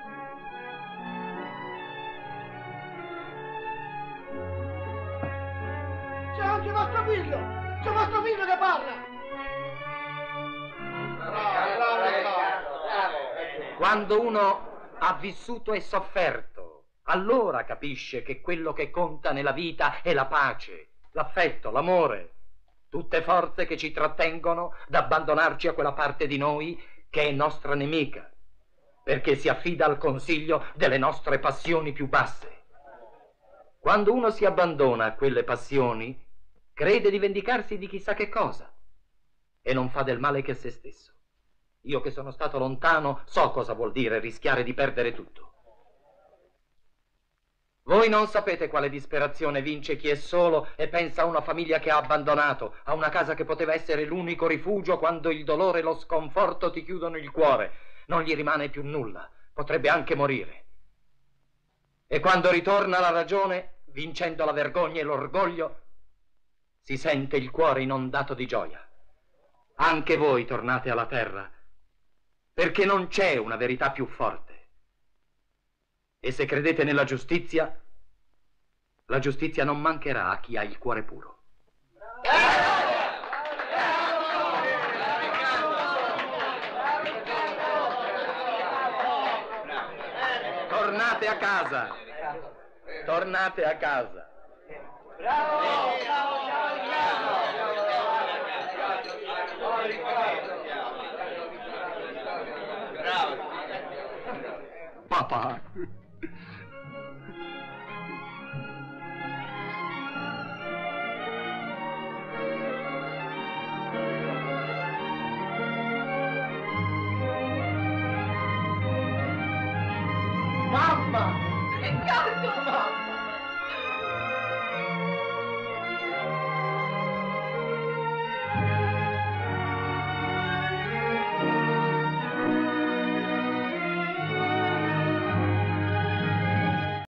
C'è anche vostro figlio! C'è vostro figlio che parla! Quando uno ha vissuto e sofferto, allora capisce che quello che conta nella vita è la pace, l'affetto, l'amore, tutte forze che ci trattengono da abbandonarci a quella parte di noi che è nostra nemica, perché si affida al consiglio delle nostre passioni più basse. Quando uno si abbandona a quelle passioni, crede di vendicarsi di chissà che cosa e non fa del male che a se stesso. Io che sono stato lontano so cosa vuol dire rischiare di perdere tutto. Voi non sapete quale disperazione vince chi è solo e pensa a una famiglia che ha abbandonato, a una casa che poteva essere l'unico rifugio quando il dolore e lo sconforto ti chiudono il cuore. Non gli rimane più nulla, potrebbe anche morire. E quando ritorna la ragione, vincendo la vergogna e l'orgoglio, si sente il cuore inondato di gioia. Anche voi tornate alla terra, perché non c'è una verità più forte. E se credete nella giustizia, la giustizia non mancherà a chi ha il cuore puro. Tornate a casa. Tornate a casa. Papà. Mamma! Riccardo!